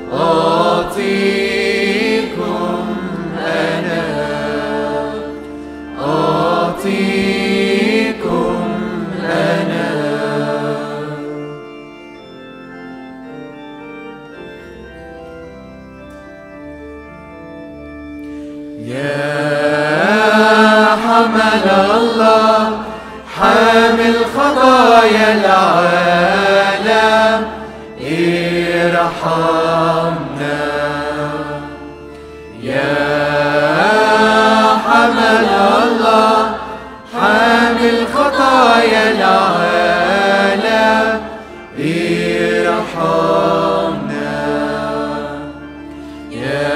أعطيكم أنا، أعطيكم أنا. حمل الله حامل خطايا العالم ارحمنا، يا حمل الله حامل خطايا العالم ارحمنا، يا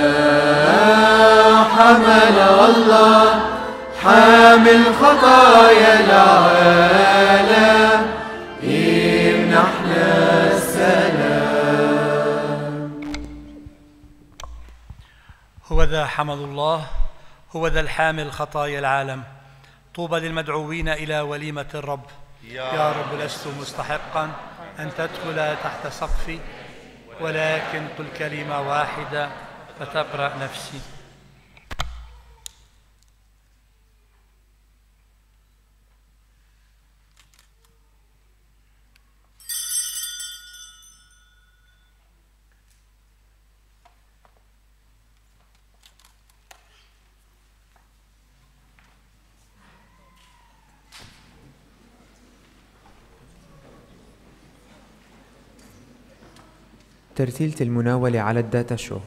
حمل الله حامل خطايا العالم امنحنا السلام. هو ذا حمل الله، هو ذا الحامل خطايا العالم. طوبى للمدعوين إلى وليمة الرب. يا رب لست مستحقا أن تدخل تحت سقفي، ولكن قل كلمة واحدة فتبرأ نفسي. ترتيلة المناولة على الداتا شو.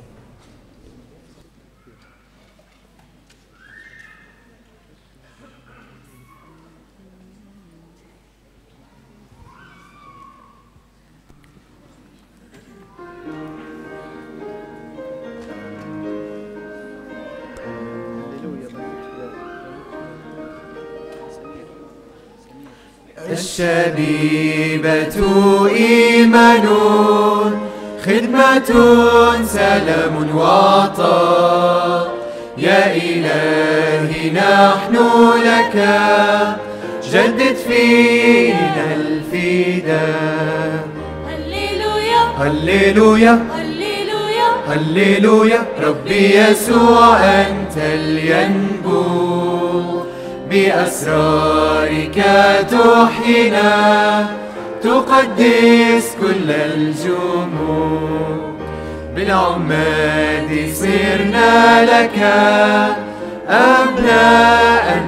الشبيبة إيمان، خدمة، سلام وعطاء، يا إلهي نحن لك، جدد فينا الفداء. هللويا هللويا هللويا هللويا. ربي يسوع أنت الينبوع، بأسرارك تحيينا، تقدس كل الجموع. بالعماد صرنا لك أبناء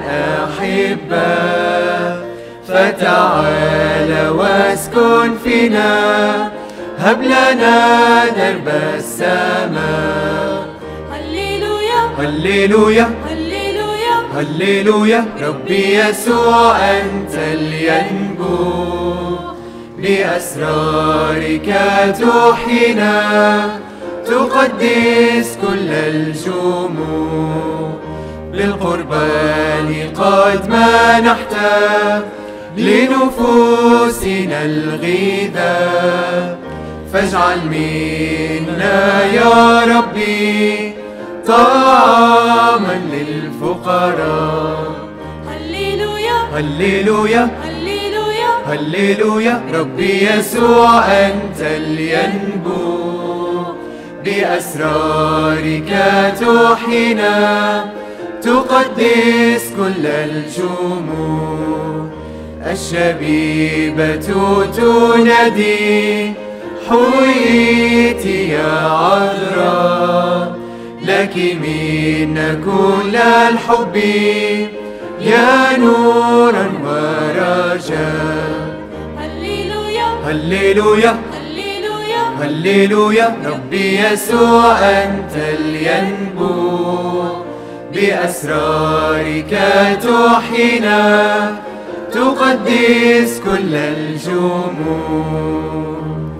أحباء، فتعال واسكن فينا، هب لنا درب السماء. هللويا هللويا هللويا هللويا. ربي يسوع أنت الينبوع، بأسرارك تحيينا، تقدس كل الجموع. للقربان قد منحت لنفوسنا الغذاء، فاجعل منا يا ربي طعاما للفقراء. هللويا هللويا هللويا هللويا ربي يسوع أنت الينبوع، بأسرارك تحيينا تقدس كل الجموع. الشبيبة تنادي حييت يا عذراء، لك منا كل الحب يا نورا ورجاء. هللويا هللويا هللويا هللويا ربي يسوع أنت الينبوع، بأسرارك تحيينا تقدس كل الجموع.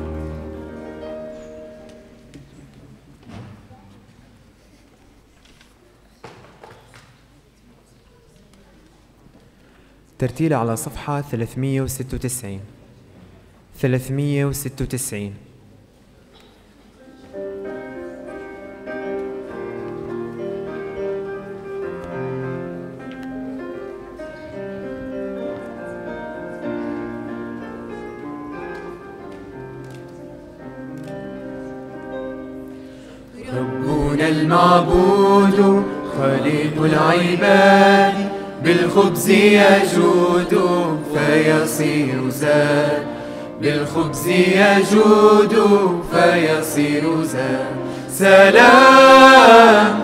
ترتيل على صفحة ثلاثمئة وستة وتسعين. ثلاثمئة وستة وتسعين. ربنا المعبود خالق العباد، بالخبز يجود فيصير زاد، بالخبز يجود فيصير زاد. سلام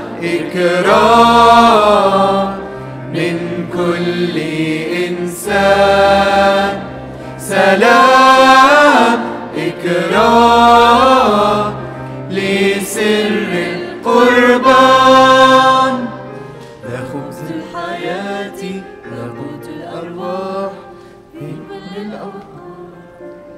إكرام من كل إنسان، سلام إكرام لسر القربان. ذا خبز الحياة ذا قوت الأرواح في كل الأوقات.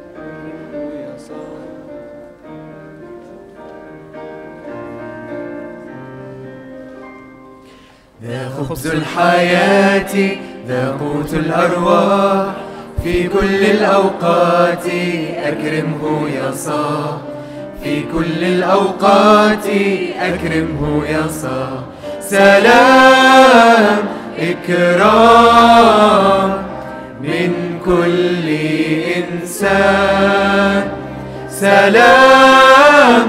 ذا خبز الحياة ذا قوت الأرواح في كل الأوقات. أكرمه يا صاح في كل الأوقات، أكرمه يا صاح. سلام إكرام من كل إنسان، سلام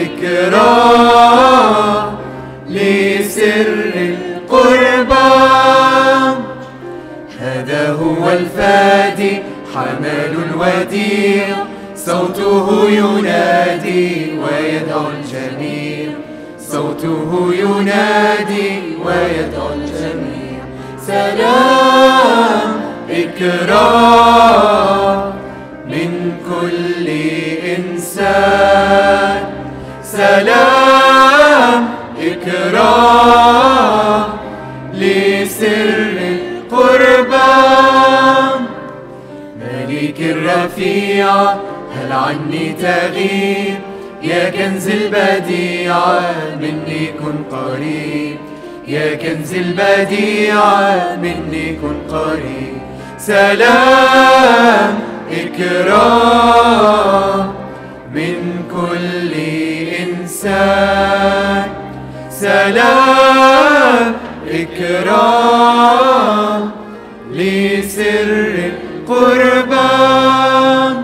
إكرام لسر القربان. هذا هو الفادي حمل الوديع، صوته ينادي ويدعو الجميع، صوته ينادي ويدعو الجميع. سلام إكرام من كل إنسان، سلام إكرام لسر القربان. ملك الرفيع هل عني تغيب، يا كنز البديع مني كن قريب، يا كنز البديع مني كن قريب. سلام إكرام من كل إنسان، سلام إكرام لسر القربان.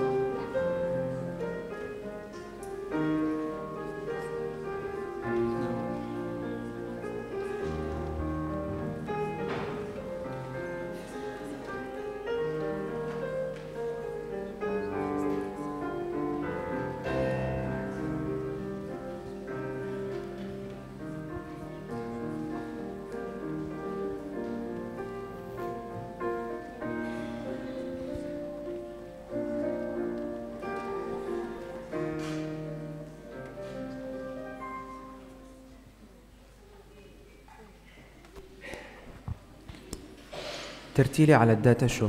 ترتيلي على الداتا شو.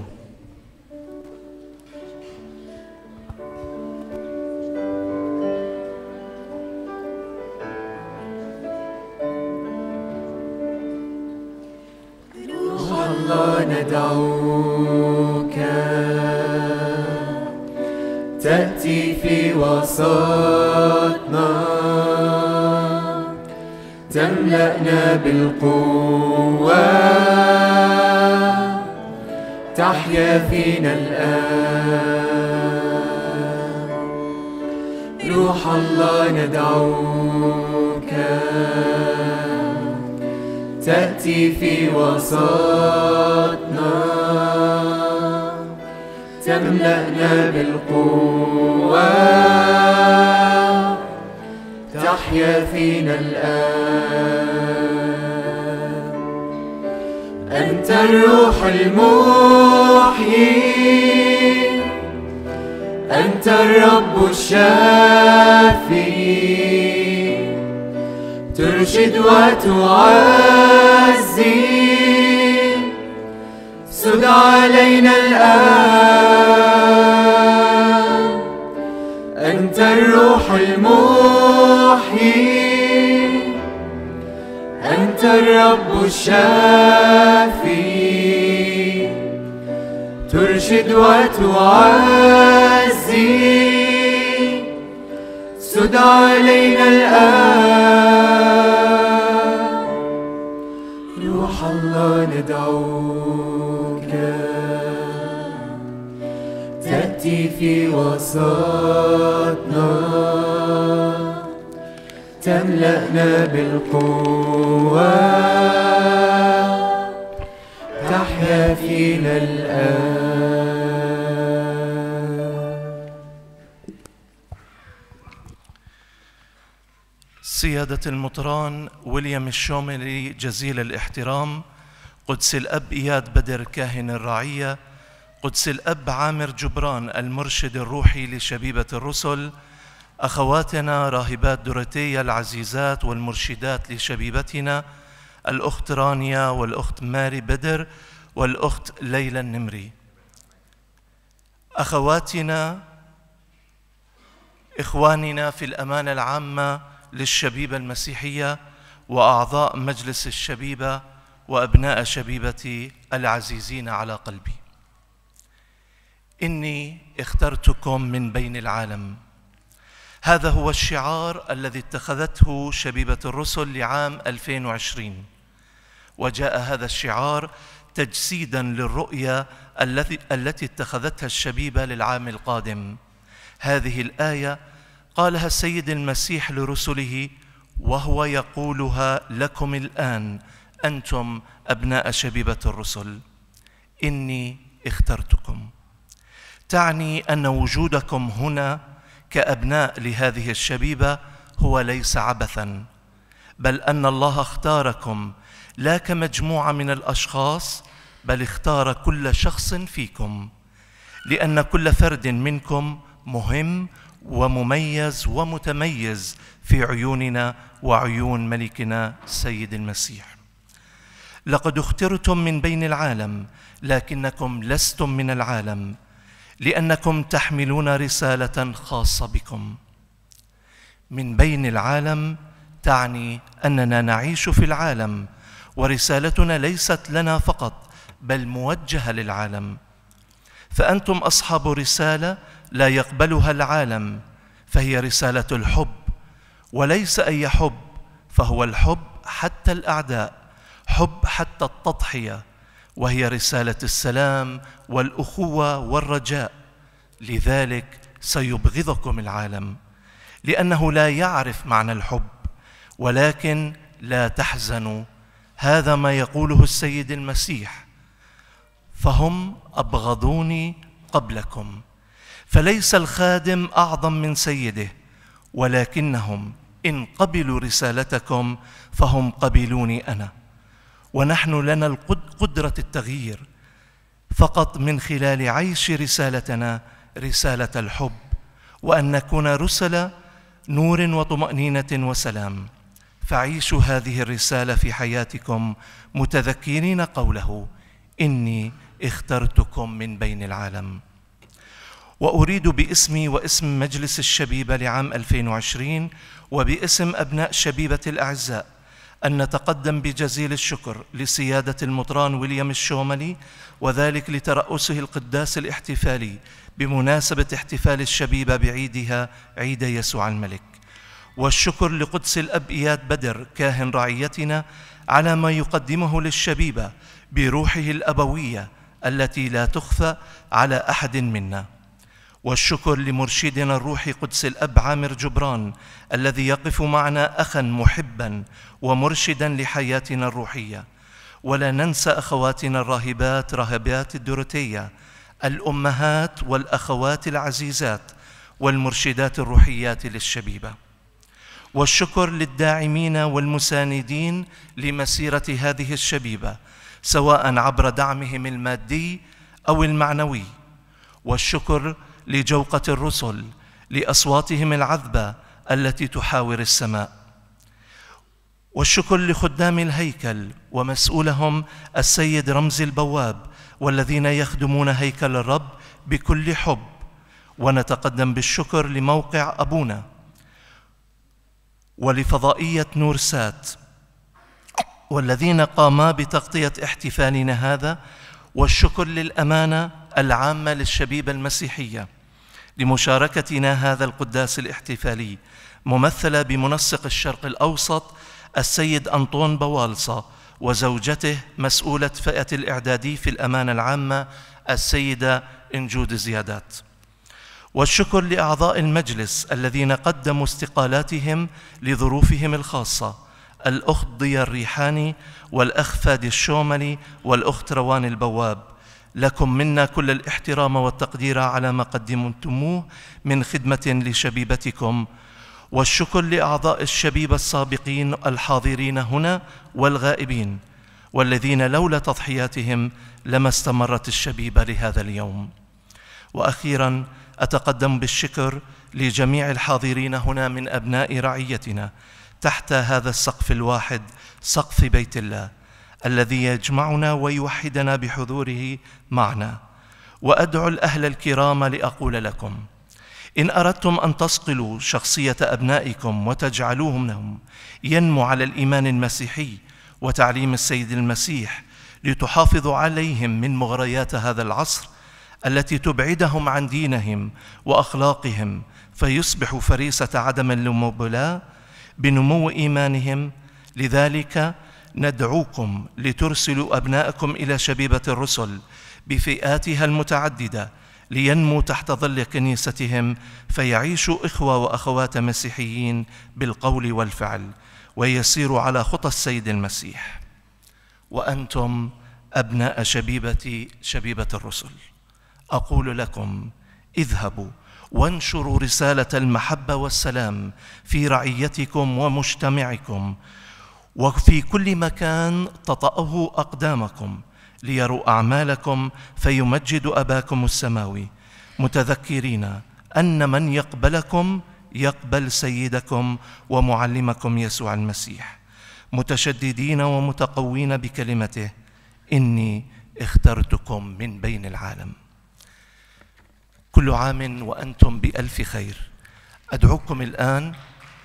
روح الله ندعوك تأتي في وسطنا تملأنا بالقوة تحيا فينا الآن روح الله ندعوك تأتي في وسطنا تملأنا بالقوة تحيا فينا الآن أنت الروح المحيي أنت الرب الشافي ترشد وتعزي سد علينا الآن أنت الروح المحيي أنت الرب الشافي ترشد وتعزي سد علينا الآن روح الله ندعوك تأتي في وسطنا تملأنا بالقوة تحيا فينا الآن. سيادة المطران ويليام الشوملي جزيل الاحترام، قدس الأب إياد بدر كاهن الرعية، قدس الأب عامر جبران المرشد الروحي لشبيبة الرسل، أخواتنا راهبات دورتية العزيزات والمرشدات لشبيبتنا الأخت رانيا والأخت ماري بدر والأخت ليلى النمري، أخواتنا إخواننا في الأمانة العامة للشبيبة المسيحية وأعضاء مجلس الشبيبة وأبناء شبيبتي العزيزين على قلبي، إني اخترتكم من بين العالم. هذا هو الشعار الذي اتخذته شبيبة الرسل لعام ألفين وعشرين، وجاء هذا الشعار تجسيداً للرؤية التي التي اتخذتها الشبيبة للعام القادم. هذه الآية قالها السيد المسيح لرسله وهو يقولها لكم الآن أنتم أبناء شبيبة الرسل: إني اخترتكم. تعني أن وجودكم هنا كأبناء لهذه الشبيبة هو ليس عبثاً، بل أن الله اختاركم لا كمجموعة من الأشخاص، بل اختار كل شخص فيكم، لأن كل فرد منكم مهم ومميز ومتميز في عيوننا وعيون ملكنا السيد المسيح. لقد اخترتم من بين العالم، لكنكم لستم من العالم، لأنكم تحملون رسالة خاصة بكم. من بين العالم تعني أننا نعيش في العالم، ورسالتنا ليست لنا فقط بل موجهة للعالم. فأنتم أصحاب رسالة لا يقبلها العالم، فهي رسالة الحب، وليس أي حب، فهو الحب حتى الأعداء، حب حتى التضحية، وهي رسالة السلام والأخوة والرجاء. لذلك سيبغضكم العالم، لأنه لا يعرف معنى الحب. ولكن لا تحزنوا، هذا ما يقوله السيد المسيح: فهم أبغضوني قبلكم. فليس الخادم أعظم من سيده، ولكنهم إن قبلوا رسالتكم فهم قبلوني أنا. ونحن لنا قدرة التغيير فقط من خلال عيش رسالتنا، رسالة الحب، وأن نكون رسل نور وطمأنينة وسلام. فعيشوا هذه الرسالة في حياتكم متذكرين قوله: إني اخترتكم من بين العالم. وأريد باسمي واسم مجلس الشبيبة لعام ألفين وعشرين وباسم أبناء شبيبة الأعزاء أن نتقدم بجزيل الشكر لسيادة المطران ويليام الشوملي، وذلك لترأسه القداس الاحتفالي بمناسبة احتفال الشبيبة بعيدها عيد يسوع الملك، والشكر لقدس الأب إياد بدر كاهن رعيتنا على ما يقدمه للشبيبة بروحه الأبوية التي لا تخفى على أحد منا، والشكر لمرشدنا الروحي قدس الأب عامر جبران الذي يقف معنا أخاً محباً ومرشداً لحياتنا الروحية. ولا ننسى أخواتنا الراهبات راهبات الدروتية، الأمهات والأخوات العزيزات والمرشدات الروحيات للشبيبة. والشكر للداعمين والمساندين لمسيرة هذه الشبيبة سواء عبر دعمهم المادي أو المعنوي. والشكر لجوقة الرسل لأصواتهم العذبة التي تحاور السماء. والشكر لخدام الهيكل ومسؤولهم السيد رمزي البواب والذين يخدمون هيكل الرب بكل حب. ونتقدم بالشكر لموقع أبونا ولفضائية نور سات والذين قاما بتغطية احتفالنا هذا. والشكر للأمانة العامة للشبيبة المسيحية لمشاركتنا هذا القداس الاحتفالي، ممثلة بمنسق الشرق الأوسط السيد أنطون بوالصة وزوجته مسؤولة فئة الإعدادي في الأمانة العامة السيدة إنجود زيادات. والشكر لأعضاء المجلس الذين قدموا استقالاتهم لظروفهم الخاصة، الأخت ضياء الريحاني والأخ فادي الشوملي والأخت روان البواب. لكم منا كل الاحترام والتقدير على ما قدمتموه من خدمة لشبيبتكم. والشكر لأعضاء الشبيبة السابقين الحاضرين هنا والغائبين، والذين لولا تضحياتهم لما استمرت الشبيبة لهذا اليوم. وأخيراً أتقدم بالشكر لجميع الحاضرين هنا من أبناء رعيتنا تحت هذا السقف الواحد، سقف بيت الله الذي يجمعنا ويوحدنا بحضوره معنا. وأدعو الأهل الكرام لأقول لكم: إن أردتم أن تصقلوا شخصية أبنائكم وتجعلوهم لهم ينمو على الإيمان المسيحي وتعليم السيد المسيح لتحافظوا عليهم من مغريات هذا العصر التي تبعدهم عن دينهم وأخلاقهم فيصبحوا فريسة عدم المبالاة بنمو إيمانهم، لذلك ندعوكم لترسلوا أبنائكم إلى شبيبة الرسل بفئاتها المتعددة لينموا تحت ظل كنيستهم فيعيشوا إخوة وأخوات مسيحيين بالقول والفعل ويسيروا على خطى السيد المسيح. وأنتم أبناء شبيبة شبيبة الرسل، أقول لكم: اذهبوا وانشروا رسالة المحبة والسلام في رعيتكم ومجتمعكم وفي كل مكان تطأه أقدامكم، ليروا أعمالكم فيمجدوا أباكم السماوي، متذكرين أن من يقبلكم يقبل سيدكم ومعلمكم يسوع المسيح، متشددين ومتقوين بكلمته: إني اخترتكم من بين العالم. كل عام وأنتم بألف خير. أدعوكم الآن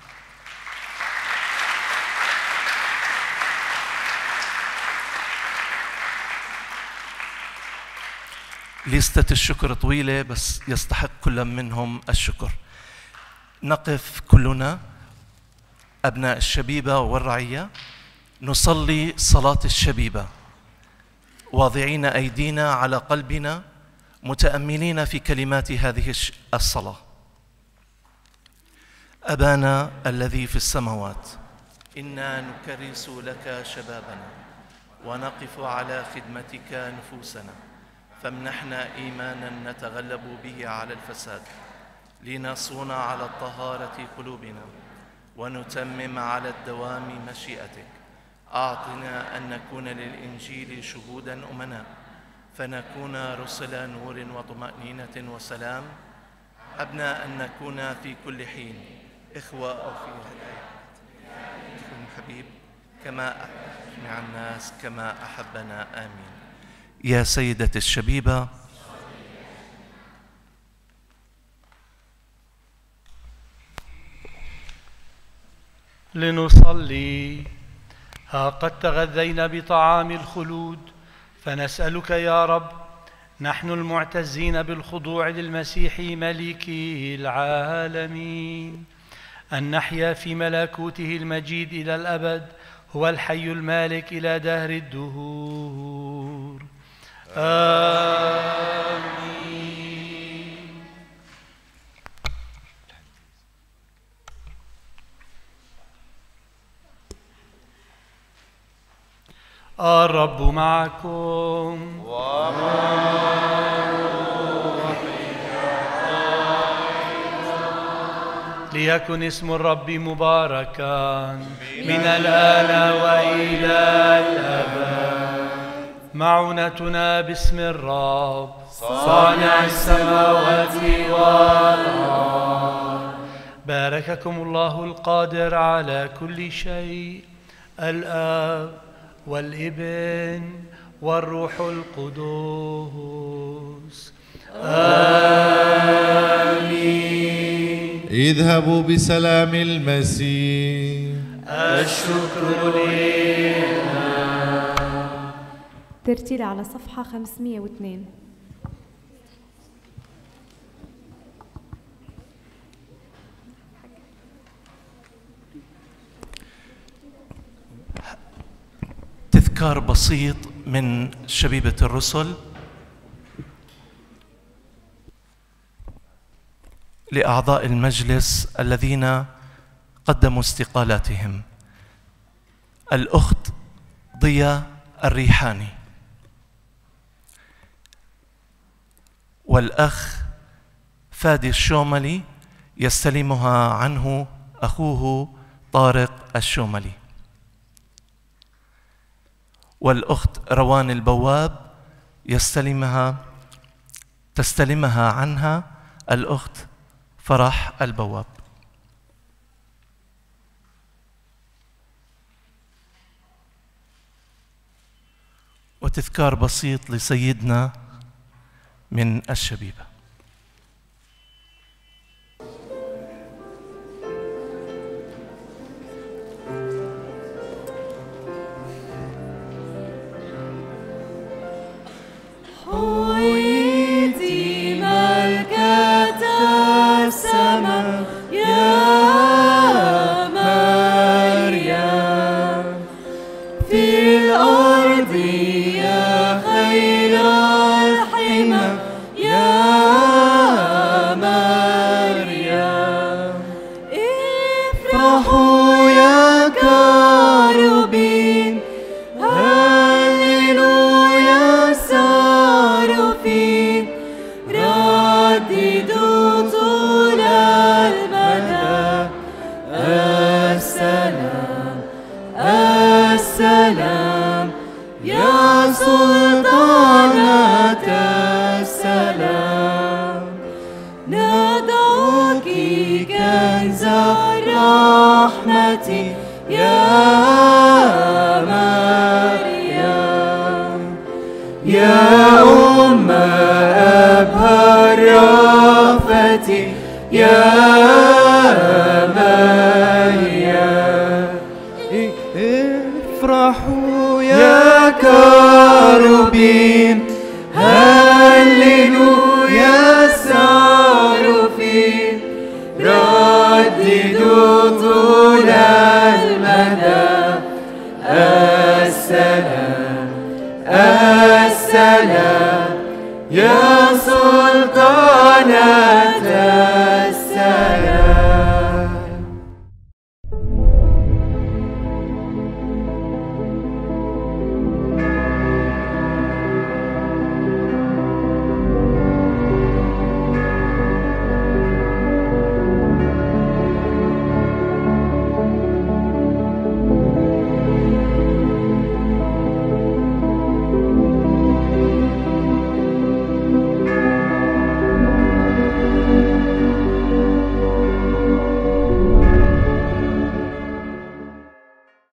لستة الشكر طويلة، بس يستحق كل منهم الشكر. نقف كلنا أبناء الشبيبة والرعية نصلي صلاة الشبيبة واضعين أيدينا على قلبنا متأملين في كلمات هذه الصلاة. أبانا الذي في السماوات، إنا نكرس لك شبابنا ونقف على خدمتك نفوسنا، فامنحنا إيمانا نتغلب به على الفساد، لنصون على الطهارة قلوبنا ونتمم على الدوام مشيئتك. أعطنا أن نكون للإنجيل شهودا أمناء، فنكون رسل نور وطمأنينة وسلام. أبناء أن نكون في كل حين إخوة أو في حبيب كما أحب الناس كما أحبنا. آمين. يا سيدة الشبيبة، لنصلي. ها قد تغذينا بطعام الخلود، فنسألك يا رب نحن المعتزين بالخضوع للمسيح ملك العالمين أن نحيا في ملكوته المجيد إلى الأبد، هو الحي المالك إلى دهر الدهور. آمين. الرب معكم ليكن اسم الرب مباركا من الآن وإلى الأبد. معونتنا باسم الرب صانع السماوات والأرض. بارككم الله القادر على كل شيء، الآب والابن والروح القدس. آمين. اذهبوا بسلام المسيح. الشكر لله. ترتيل على صفحة خمسمئة واثنين. تذكار بسيط من شبيبة الرسل لأعضاء المجلس الذين قدموا استقالاتهم: الأخت ضياء الريحاني، والأخ فادي الشوملي يستلمها عنه أخوه طارق الشوملي، والأخت روان البواب يستلمها تستلمها عنها الأخت فرح البواب. وتذكار بسيط لسيدنا من الشبيبة. حويتي ملكة السماء يا مريم، في الأرض يا خير الحمى يا مريم. افرحوا يا كروبين، هللويا سارفين، رددوا طول المدى السلام السلام يا سلطانة السلام. ندعوك كنز الرحمة يا مريم، يا أم أبهى الرأفة يا مريم. افرحوا يا كروبين، هللويا سارفين، رددوا طول المدى السلام السلام يا سلطان